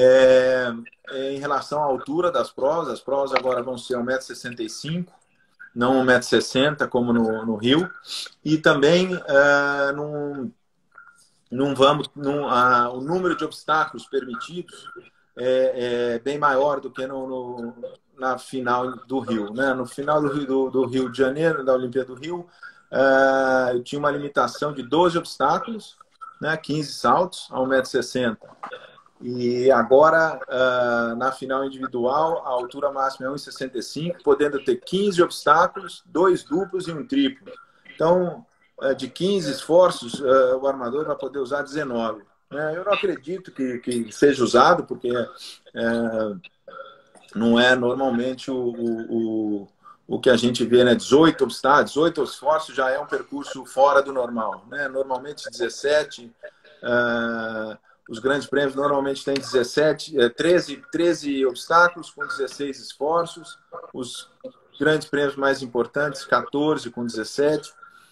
é, é em relação à altura das provas. As provas agora vão ser um metro e sessenta e cinco, não um metro e sessenta como no, no Rio, e também uh, não, não vamos, não, uh, o número de obstáculos permitidos é, é bem maior do que no, no, na final do Rio. Né? No final do Rio, do, do Rio de Janeiro, da Olimpíada do Rio, uh, eu tinha uma limitação de doze obstáculos, né? quinze saltos a um metro e sessenta. E agora, uh, na final individual, a altura máxima é um metro e sessenta e cinco, podendo ter quinze obstáculos, dois duplos e um triplo. Então, uh, de quinze esforços, uh, o armador vai poder usar dezenove. Uh, eu não acredito que, que seja usado, porque uh, não é normalmente o, o, o, o que a gente vê, né? dezoito obstáculos, dezoito esforços já é um percurso fora do normal. Né? Normalmente dezessete... Uh, Os grandes prêmios normalmente têm dezessete, treze, treze obstáculos com dezesseis esforços. Os grandes prêmios mais importantes, quatorze com dezessete.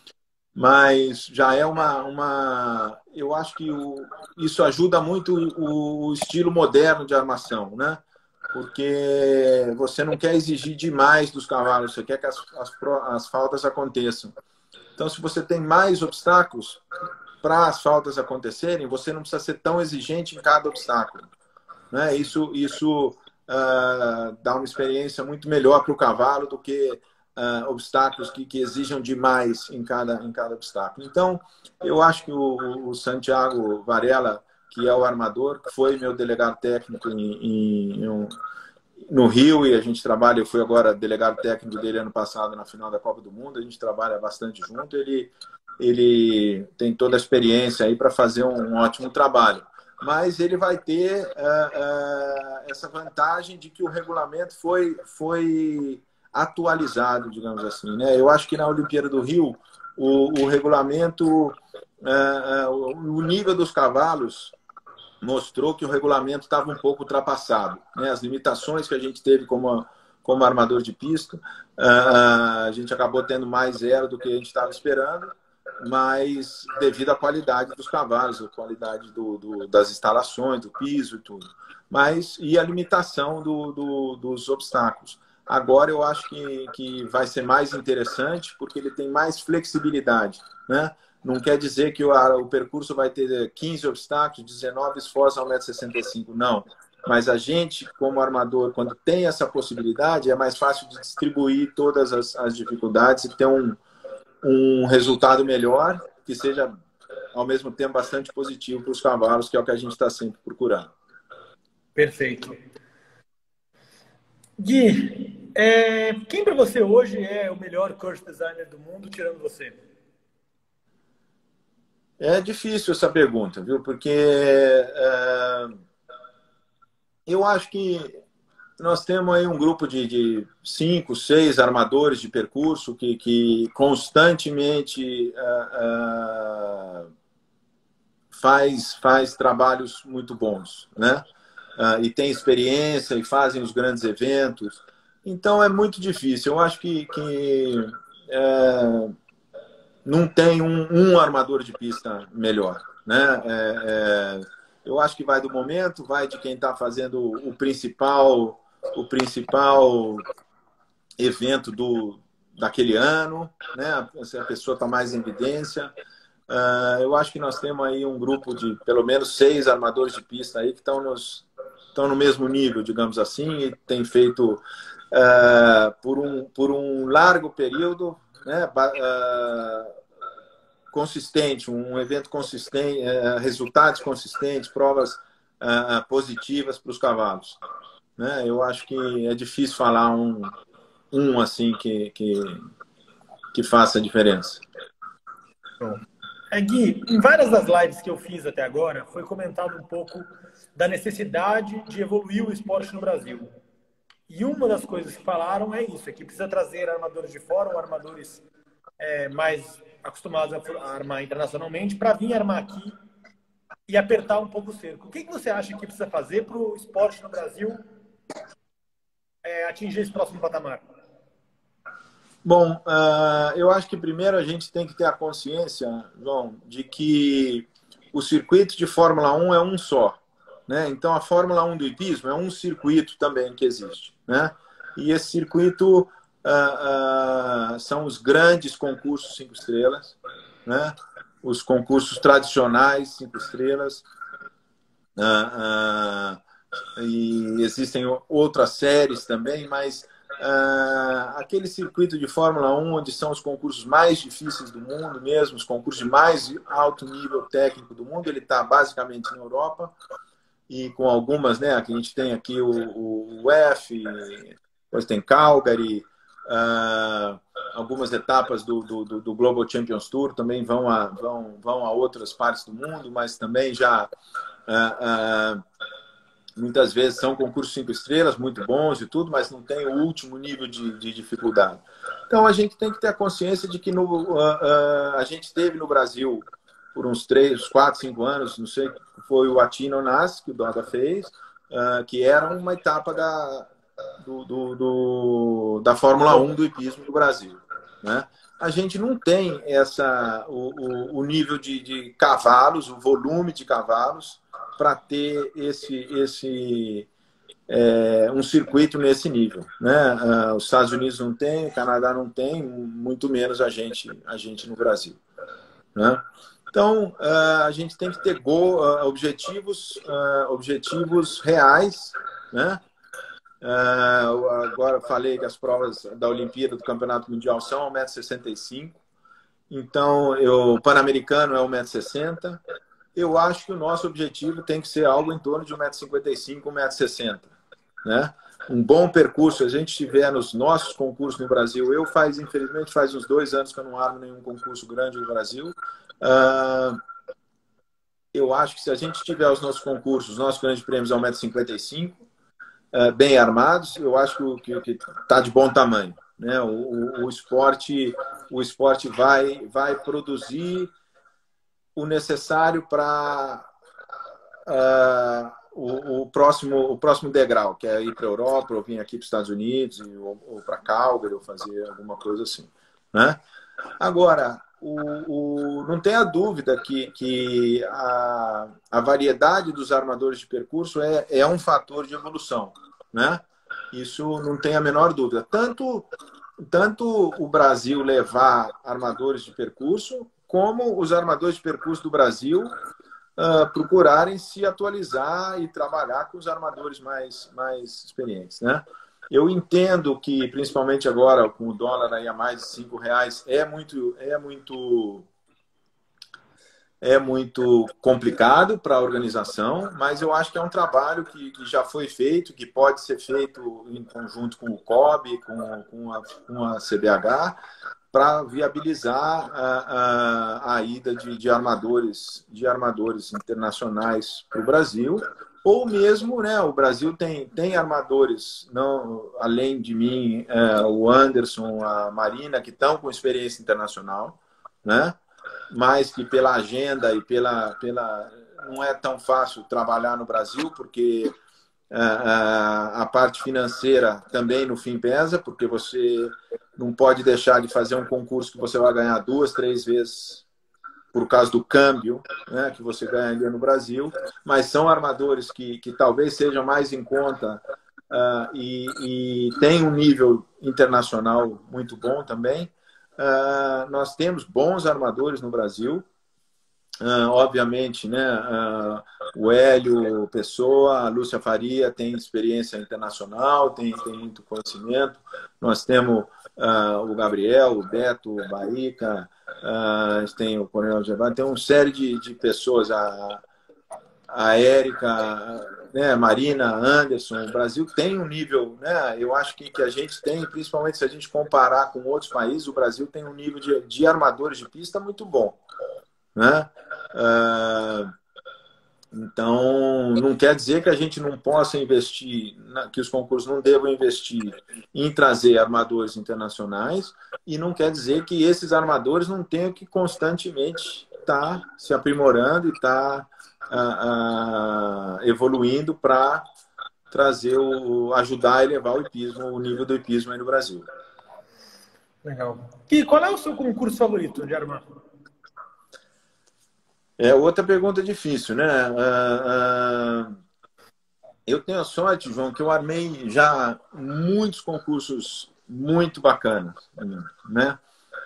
Mas já é uma... uma eu acho que o, isso ajuda muito o, o estilo moderno de armação, né? Porque você não quer exigir demais dos cavalos, você quer que as, as, as faltas aconteçam. Então, se você tem mais obstáculos, para as faltas acontecerem, você não precisa ser tão exigente em cada obstáculo. Né? Isso, isso uh, dá uma experiência muito melhor para o cavalo do que uh, obstáculos que, que exijam demais em cada, em cada obstáculo. Então, eu acho que o, o Santiago Varela, que é o armador, que foi meu delegado técnico em, em, em um, no Rio, e a gente trabalha, eu fui agora delegado técnico dele ano passado na final da Copa do Mundo, a gente trabalha bastante junto, ele... ele tem toda a experiência aí para fazer um ótimo trabalho. Mas ele vai ter uh, uh, essa vantagem de que o regulamento foi, foi atualizado, digamos assim. Né? Eu acho que na Olimpíada do Rio, o, o regulamento, uh, uh, o nível dos cavalos mostrou que o regulamento estava um pouco ultrapassado. Né? As limitações que a gente teve como, como armador de pista, uh, a gente acabou tendo mais zero do que a gente estava esperando, mas devido à qualidade dos cavalos, a qualidade do, do, das instalações, do piso e tudo. Mas, e a limitação do, do, dos obstáculos. Agora eu acho que, que vai ser mais interessante porque ele tem mais flexibilidade. Né? Não quer dizer que o, o percurso vai ter quinze obstáculos, dezenove esforços a um metro e sessenta e cinco. Não. Mas a gente, como armador, quando tem essa possibilidade, é mais fácil de distribuir todas as, as dificuldades e ter um um resultado melhor, que seja, ao mesmo tempo, bastante positivo para os cavalos, que é o que a gente está sempre procurando. Perfeito. Gui, é, quem para você hoje é o melhor course designer do mundo, tirando você? É difícil essa pergunta, viu? Porque é, eu acho que nós temos aí um grupo de, de cinco, seis armadores de percurso que, que constantemente uh, uh, faz, faz trabalhos muito bons, né? Uh, e tem experiência e fazem os grandes eventos. Então é muito difícil. Eu acho que, que uh, não tem um, um armador de pista melhor, né? É, é, eu acho que vai do momento, vai de quem está fazendo o principal... o principal evento do, daquele ano, né? Se a pessoa está mais em evidência. Uh, eu acho que nós temos aí um grupo de pelo menos seis armadores de pista aí que estão nos, estão no mesmo nível, digamos assim, e tem feito uh, por, um, por um largo período, né? Uh, consistente, um evento consistente, uh, resultados consistentes, provas uh, positivas para os cavalos. Né? Eu acho que é difícil falar um, um assim que, que, que faça a diferença. É, Gui, em várias das lives que eu fiz até agora, foi comentado um pouco da necessidade de evoluir o esporte no Brasil. E uma das coisas que falaram é isso, é que precisa trazer armadores de fora, ou armadores é, mais acostumados a armar internacionalmente, para vir armar aqui e apertar um pouco o cerco. O que, que você acha que precisa fazer para o esporte no Brasil É, atingir esse próximo patamar? Bom, uh, eu acho que primeiro a gente tem que ter a consciência, João, de que o circuito de Fórmula um é um só. Né? Então, a Fórmula um do hipismo é um circuito também que existe. Né? E esse circuito uh, uh, são os grandes concursos cinco estrelas, né? Os concursos tradicionais cinco estrelas. Uh, uh, e existem outras séries também, mas uh, aquele circuito de Fórmula um, onde são os concursos mais difíceis do mundo mesmo, os concursos de mais alto nível técnico do mundo, ele está basicamente na Europa, e com algumas, né, aqui a gente tem aqui o, o, o F, depois tem Calgary, uh, algumas etapas do, do, do Global Champions Tour também vão a, vão, vão a outras partes do mundo, mas também já uh, uh, muitas vezes são concursos cinco estrelas, muito bons e tudo, mas não tem o último nível de, de dificuldade. Então a gente tem que ter a consciência de que no, uh, uh, a gente teve no Brasil por uns três, quatro, cinco anos, não sei, foi o Atino Nas, que o Doda fez, uh, que era uma etapa da, do, do, do, da Fórmula um do hipismo do Brasil, né? A gente não tem essa, o, o, o nível de, de cavalos, o volume de cavalos, para ter esse, esse, é, um circuito nesse nível, né? Uh, os Estados Unidos não tem, o Canadá não tem, muito menos a gente, a gente no Brasil, né? Então, uh, a gente tem que ter go, uh, objetivos, uh, objetivos reais, né? Uh, agora falei que as provas da Olimpíada, do Campeonato Mundial são um metro e sessenta e cinco. Então, eu, o Pan-Americano é um metro e sessenta. Eu acho que o nosso objetivo tem que ser algo em torno de um metro e cinquenta e cinco, um metro e sessenta, né? Um bom percurso, a gente tiver nos nossos concursos no Brasil. Eu, faz, infelizmente, faz uns dois anos que eu não armo nenhum concurso grande no Brasil. Uh, eu acho que se a gente tiver os nossos concursos, os nossos grandes prêmios a um metro e cinquenta e cinco, uh, bem armados, eu acho que que está de bom tamanho, né? O, o, o esporte, o esporte vai, vai produzir o necessário para uh, o, o, próximo, o próximo degrau, que é ir para a Europa, ou vir aqui para os Estados Unidos, ou, ou para Calgary, ou fazer alguma coisa assim, né? Agora, O, o, não tenha dúvida que, que a, a variedade dos armadores de percurso é, é um fator de evolução, né? Isso não tem a menor dúvida. Tanto, tanto o Brasil levar armadores de percurso, como os armadores de percurso do Brasil uh, procurarem se atualizar e trabalhar com os armadores mais, mais experientes, né? Eu entendo que, principalmente agora, com o dólar aí a mais de cinco reais, é muito, é muito, é muito complicado para a organização, mas eu acho que é um trabalho que, que já foi feito, que pode ser feito em conjunto com o C O B, com, com, a, com a C B H, para viabilizar a, a, a ida de, de, armadores, de armadores internacionais para o Brasil. Ou mesmo, né, o Brasil tem, tem armadores, não, além de mim, é, o Anderson, a Marina, que estão com experiência internacional, né, mas que pela agenda e pela, pela... não é tão fácil trabalhar no Brasil, porque é, a, a parte financeira também no fim pesa, porque você não pode deixar de fazer um concurso que você vai ganhar duas, três vezes por causa do câmbio, né, que você ganharia no Brasil, mas são armadores que, que talvez sejam mais em conta uh, e, e têm um nível internacional muito bom também. Uh, nós temos bons armadores no Brasil, uh, obviamente, né, uh, o Hélio Pessoa, a Lúcia Faria tem experiência internacional, tem, tem muito conhecimento. Nós temos uh, o Gabriel, o Beto, o Barica, Uh, a gente tem o Coronel Gervásio, tem uma série de, de pessoas, a, a Érica, né, a Marina, Anderson. O Brasil tem um nível, né, eu acho que, que a gente tem, principalmente se a gente comparar com outros países, o Brasil tem um nível de, de armadores de pista muito bom, né? Uh, então, não quer dizer que a gente não possa investir, que os concursos não devam investir em trazer armadores internacionais, e não quer dizer que esses armadores não tenham que constantemente estar se aprimorando e estar uh, uh, evoluindo para trazer o, ajudar a elevar o hipismo, o nível do hipismo aí no Brasil. Legal. E qual é o seu concurso favorito de armar? É outra pergunta difícil, né? Uh, uh, eu tenho a sorte, João, que eu armei já muitos concursos muito bacanas, né?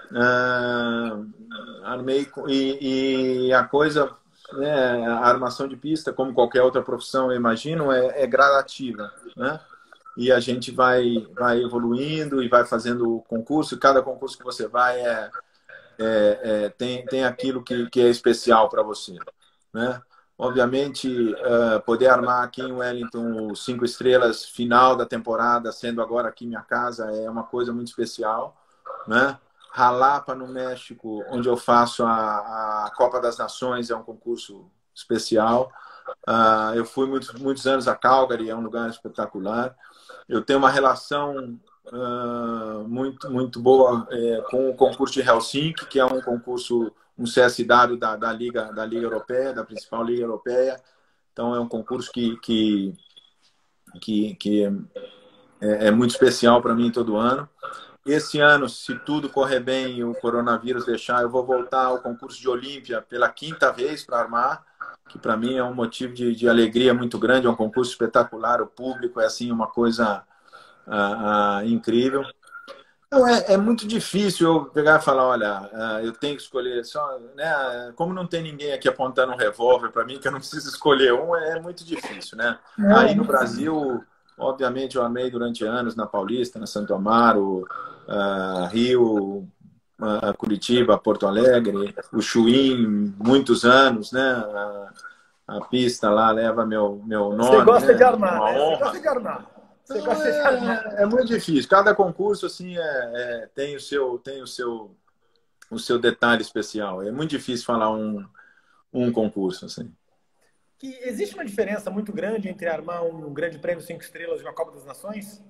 Uh, armei e, e a coisa, né, a armação de pista, como qualquer outra profissão, eu imagino, é, é gradativa, né? E a gente vai, vai evoluindo e vai fazendo o concurso. Cada concurso que você vai é, é, é, tem, tem aquilo que, que é especial para você, né? Obviamente, uh, poder armar aqui em Wellington cinco estrelas final da temporada, sendo agora aqui minha casa, é uma coisa muito especial, né? Jalapa, no México, onde eu faço a, a Copa das Nações, é um concurso especial. Uh, eu fui muitos, muitos anos a Calgary, é um lugar espetacular. Eu tenho uma relação uh, muito, muito boa é, com o concurso de Helsinki, que é um concurso, um C S W da, da, Liga, da Liga Europeia, da principal Liga Europeia. Então, é um concurso que, que, que, que é, é muito especial para mim todo ano. Esse ano, se tudo correr bem e o coronavírus deixar, eu vou voltar ao concurso de Olímpia pela quinta vez para armar, que para mim é um motivo de, de alegria muito grande, é um concurso espetacular, o público é assim uma coisa ah, ah, incrível. Então, é, é muito difícil eu pegar e falar, olha, ah, eu tenho que escolher só, né? Como não tem ninguém aqui apontando um revólver para mim, que eu não preciso escolher um, é muito difícil, né? Não, aí no Brasil, obviamente, eu amei durante anos na Paulista, na Santo Amaro, uh, Rio, uh, Curitiba, Porto Alegre, o Chuim, muitos anos, né? A, a pista lá leva meu, meu nome. Você gosta né? de armar, uma né? honra. Você gosta de armar. Você Então, gosta de armar. É, é muito difícil. Cada concurso assim é, é, tem o seu tem o seu o seu detalhe especial. É muito difícil falar um, um concurso assim. Que existe uma diferença muito grande entre armar um Grande Prêmio cinco estrelas e uma Copa das Nações?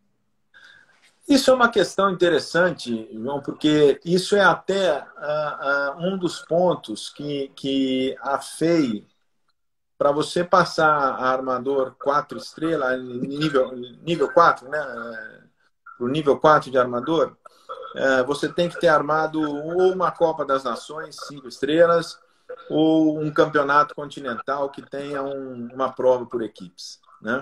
Isso é uma questão interessante, João, porque isso é até uh, uh, um dos pontos que, que a F E I, para você passar a armador quatro estrelas, nível, nível quatro, né? Para o nível quatro de armador, uh, você tem que ter armado ou uma Copa das Nações, cinco estrelas, ou um campeonato continental que tenha um, uma prova por equipes, né?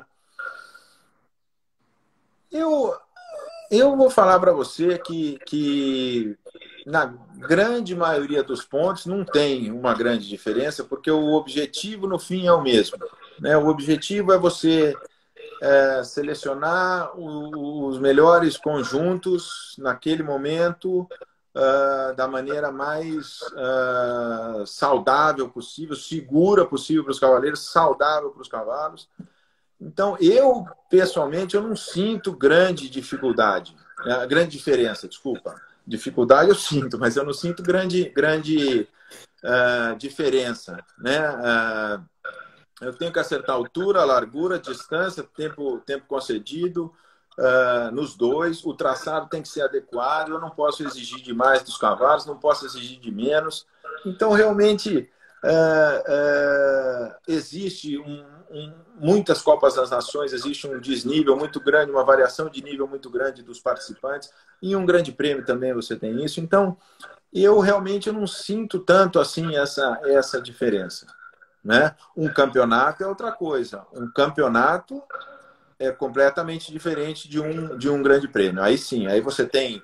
Eu, eu vou falar para você que, que na grande maioria dos pontos não tem uma grande diferença, porque o objetivo no fim é o mesmo, né? O objetivo é você é, selecionar o, os melhores conjuntos naquele momento, Uh, da maneira mais uh, saudável possível, segura possível para os cavaleiros, saudável para os cavalos. Então, eu, pessoalmente, eu não sinto grande dificuldade, uh, grande diferença, desculpa. Dificuldade eu sinto, mas eu não sinto grande, grande uh, diferença, né? Uh, eu tenho que acertar a altura, a largura, a distância, tempo, tempo concedido, Uh, nos dois, o traçado tem que ser adequado, eu não posso exigir demais dos cavalos, não posso exigir de menos. Então, realmente, uh, uh, existe um, um, muitas Copas das Nações, existe um desnível muito grande, uma variação de nível muito grande dos participantes, e um grande prêmio também você tem isso. Então, eu realmente eu não sinto tanto assim essa, essa diferença, né? Um campeonato é outra coisa. Um campeonato é completamente diferente de um, de um grande prêmio. Aí sim, aí você tem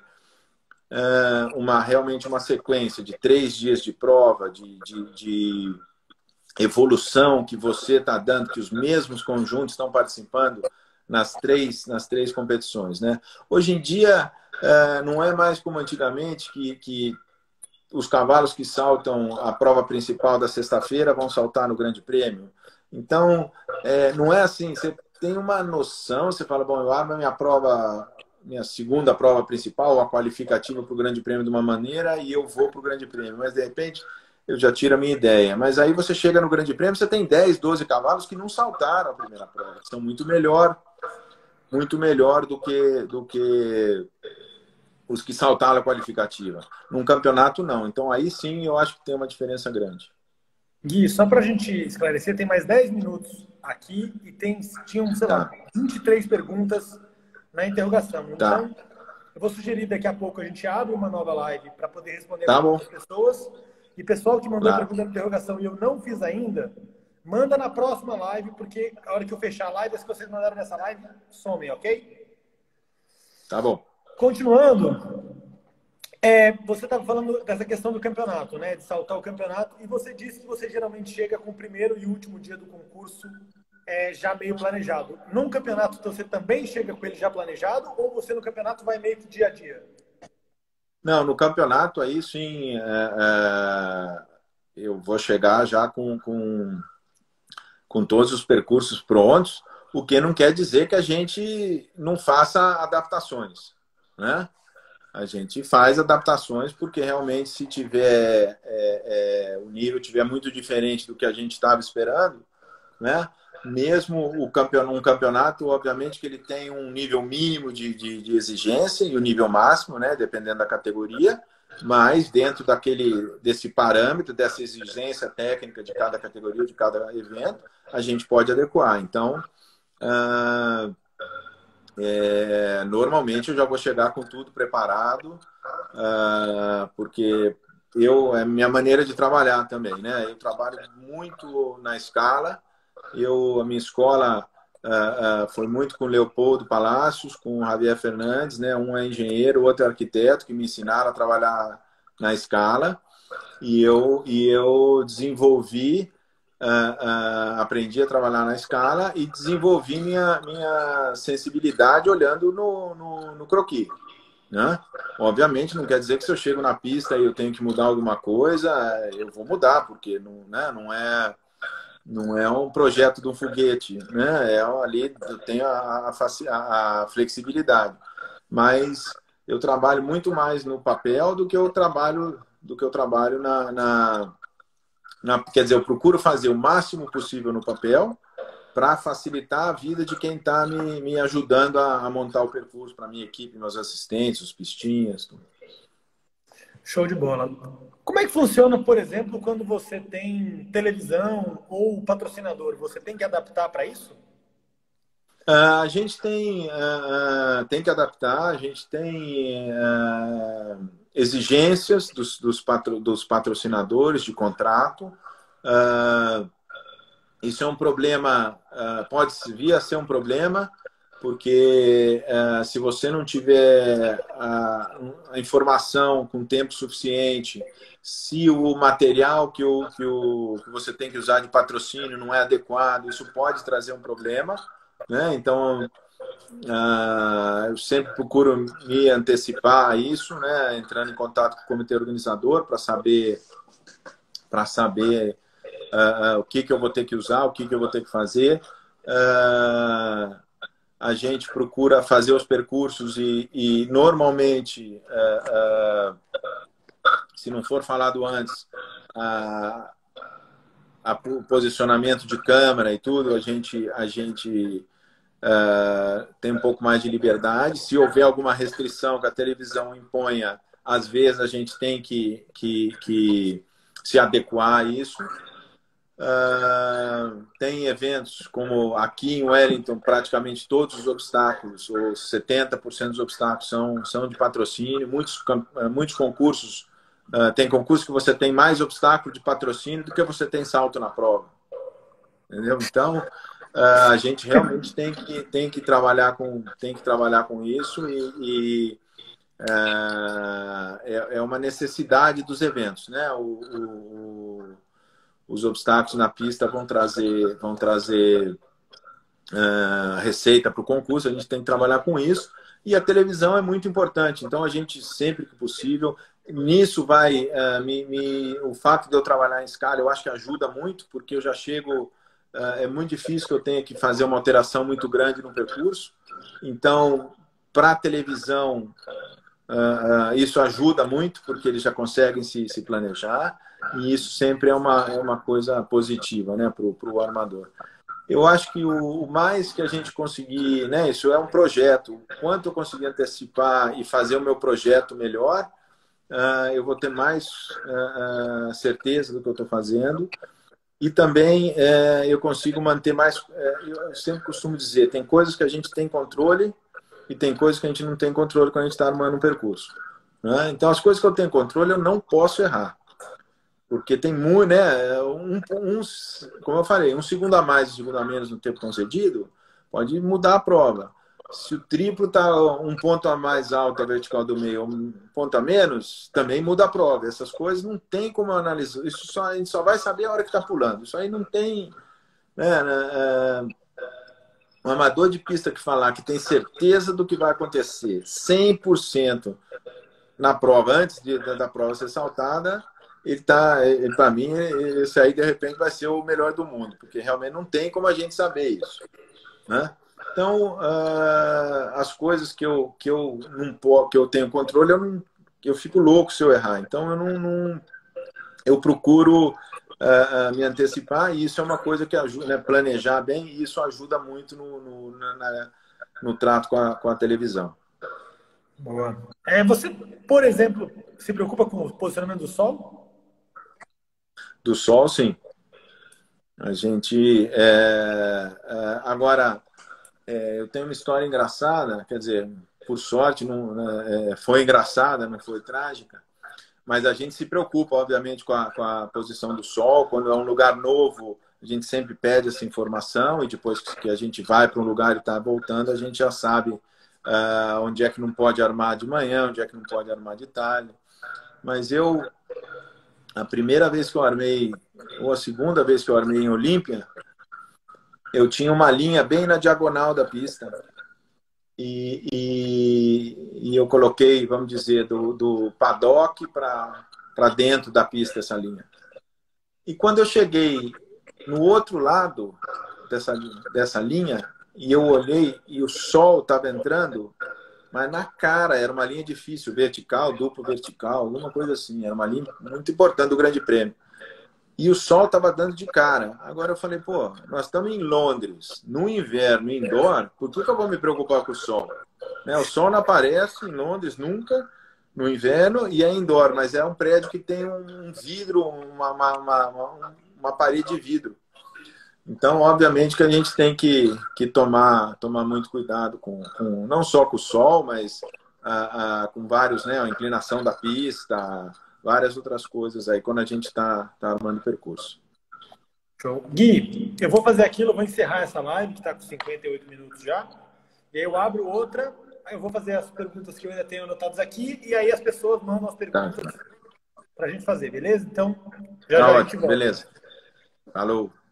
uh, uma, realmente uma sequência de três dias de prova, de, de, de evolução que você está dando, que os mesmos conjuntos estão participando nas três, nas três competições, né? Hoje em dia, uh, não é mais como antigamente, que, que os cavalos que saltam a prova principal da sexta-feira vão saltar no grande prêmio. Então, é, não é assim, você tem uma noção, você fala, bom, eu armo a minha prova, minha segunda prova principal, a qualificativa para o Grande Prêmio de uma maneira e eu vou para o Grande Prêmio. Mas, de repente, eu já tiro a minha ideia. Mas aí você chega no Grande Prêmio, você tem dez, doze cavalos que não saltaram a primeira prova. São muito melhor, muito melhor do que, do que os que saltaram a qualificativa. Num campeonato, não. Então, aí sim, eu acho que tem uma diferença grande. Gui, só para a gente esclarecer, tem mais dez minutos aqui e tem, tinham, sei lá, Tá. vinte e três perguntas na interrogação. Tá. Então, eu vou sugerir daqui a pouco a gente abre uma nova live para poder responder Tá para bom. outras pessoas. E pessoal que mandou Claro. pergunta na interrogação e eu não fiz ainda, manda na próxima live, porque a hora que eu fechar a live, as que vocês mandaram nessa live somem, ok? Tá bom. Continuando, é, você estava falando dessa questão do campeonato, né? De saltar o campeonato, e você disse que você geralmente chega com o primeiro e último dia do concurso é, já meio planejado. Num campeonato você também chega com ele já planejado, ou você no campeonato vai meio que dia a dia? Não, no campeonato aí sim, é, é, eu vou chegar já com, com, com todos os percursos prontos, o que não quer dizer que a gente não faça adaptações, né? A gente faz adaptações porque realmente se tiver é, é, o nível tiver muito diferente do que a gente estava esperando, né? Mesmo o campeonato, um campeonato, obviamente que ele tem um nível mínimo de, de, de exigência e o um nível máximo, né? Dependendo da categoria, mas dentro daquele desse parâmetro, dessa exigência técnica de cada categoria, de cada evento, a gente pode adequar. Então, ah, É, normalmente eu já vou chegar com tudo preparado, uh, porque eu é minha maneira de trabalhar também, né? Eu trabalho muito na escala. Eu a minha escola uh, uh, foi muito com Leopoldo Palacios, com Javier Fernandes, né? Um é engenheiro, o outro é arquiteto, que me ensinaram a trabalhar na escala. E eu e eu desenvolvi Uh, uh, aprendi a trabalhar na escala e desenvolvi minha, minha sensibilidade olhando no, no, no croquis, né? Obviamente não quer dizer que se eu chego na pista e eu tenho que mudar alguma coisa, eu vou mudar, porque não, né, não, é, não é um projeto de um foguete, né? É ali eu tenho a, a, a flexibilidade, mas eu trabalho muito mais no papel do que eu trabalho, do que eu trabalho na, na Na, quer dizer, eu procuro fazer o máximo possível no papel para facilitar a vida de quem está me, me ajudando a, a montar o percurso para a minha equipe, meus assistentes, os pistinhas. Tudo. Show de bola. Como é que funciona, por exemplo, quando você tem televisão ou patrocinador? Você tem que adaptar para isso? Uh, a gente tem, uh, tem que adaptar, a gente tem uh, exigências dos, dos, patro, dos patrocinadores de contrato. Uh, isso é um problema, uh, pode vir a ser um problema, porque uh, se você não tiver a, a informação com tempo suficiente, se o material que, o, que, o, que você tem que usar de patrocínio não é adequado, isso pode trazer um problema. Né? Então, uh, eu sempre procuro me antecipar a isso, né? Entrando em contato com o comitê organizador para saber, para saber uh, o que, que eu vou ter que usar, o que, que eu vou ter que fazer. Uh, a gente procura fazer os percursos e, e normalmente, uh, uh, se não for falado antes, uh, a, o posicionamento de câmera e tudo, a gente, a gente Uh, tem um pouco mais de liberdade. Se houver alguma restrição que a televisão imponha, às vezes a gente tem que, que, que se adequar a isso. Uh, tem eventos como aqui em Wellington, praticamente todos os obstáculos, ou setenta por cento dos obstáculos são, são de patrocínio. Muitos, muitos concursos, uh, tem concursos que você tem mais obstáculo de patrocínio do que você tem salto na prova. Entendeu? Então, Uh, a gente realmente tem que, tem que, trabalhar, com, tem que trabalhar com isso e, e uh, é, é uma necessidade dos eventos, né? O, o, os obstáculos na pista vão trazer, vão trazer uh, receita para o concurso, a gente tem que trabalhar com isso e a televisão é muito importante, então a gente sempre que possível, nisso vai, uh, me, me, o fato de eu trabalhar em escala eu acho que ajuda muito, porque eu já chego... É muito difícil que eu tenha que fazer uma alteração muito grande no percurso. Então, para a televisão, isso ajuda muito, porque eles já conseguem se, se planejar. E isso sempre é uma, é uma coisa positiva, né, para o armador. Eu acho que o, o mais que a gente conseguir, né, isso é um projeto. Quanto eu conseguir antecipar e fazer o meu projeto melhor, eu vou ter mais certeza do que eu estou fazendo. E também é, eu consigo manter mais... É, eu sempre costumo dizer, tem coisas que a gente tem controle e tem coisas que a gente não tem controle quando a gente está armando um percurso. Né? Então, as coisas que eu tenho controle, eu não posso errar. Porque tem muito, né? Um, um, como eu falei, um segundo a mais, um segundo a menos no tempo concedido, pode mudar a prova. Se o triplo está um ponto a mais alto a vertical do meio, um ponto a menos, também muda a prova. Essas coisas não tem como analisar. Isso só, a gente só vai saber a hora que está pulando. Isso aí não tem... Né, né, é, um amador de pista que falar que tem certeza do que vai acontecer cem por cento na prova, antes de, da prova ser saltada, ele tá, para mim, esse aí de repente vai ser o melhor do mundo, porque realmente não tem como a gente saber isso, né? Então, uh, as coisas que eu, que, eu não, que eu tenho controle, eu, não, eu fico louco se eu errar. Então, eu não, não eu procuro uh, me antecipar, e isso é uma coisa que ajuda, né, planejar bem, e isso ajuda muito no, no, na, no trato com a, com a televisão. Boa. É, você, por exemplo, se preocupa com o posicionamento do sol? Do sol, sim. A gente... É, é, agora, é, eu tenho uma história engraçada, quer dizer, por sorte, não, né, foi engraçada, não foi trágica, mas a gente se preocupa, obviamente, com a, com a posição do sol. Quando é um lugar novo, a gente sempre pede essa informação, e depois que a gente vai para um lugar e está voltando, a gente já sabe Uh, onde é que não pode armar de manhã, onde é que não pode armar de tarde. Mas eu, a primeira vez que eu armei, ou a segunda vez que eu armei em Olímpia, eu tinha uma linha bem na diagonal da pista. E, e, e eu coloquei, vamos dizer, do, do paddock para dentro da pista essa linha. E quando eu cheguei no outro lado dessa, dessa linha, e eu olhei e o sol estava entrando, mas na cara, era uma linha difícil, vertical, duplo vertical, alguma coisa assim. Era uma linha muito importante do Grande Prêmio. E o sol estava dando de cara. Agora eu falei, pô, nós estamos em Londres, no inverno, indoor, por que, que eu vou me preocupar com o sol? Né? O sol não aparece em Londres nunca, no inverno, e é indoor, mas é um prédio que tem um vidro, uma, uma, uma, uma parede de vidro. Então, obviamente que a gente tem que, que tomar, tomar muito cuidado com, com não só com o sol, mas ah, ah, com vários, né, a inclinação da pista, várias outras coisas aí quando a gente está tá armando o percurso. Show. Gui, eu vou fazer aquilo, eu vou encerrar essa live, que está com cinquenta e oito minutos já, e aí eu abro outra, aí eu vou fazer as perguntas que eu ainda tenho anotadas aqui, e aí as pessoas mandam as perguntas tá. para a gente fazer, beleza? Então, já, tá já ótimo, a gente volta. Beleza. Falou.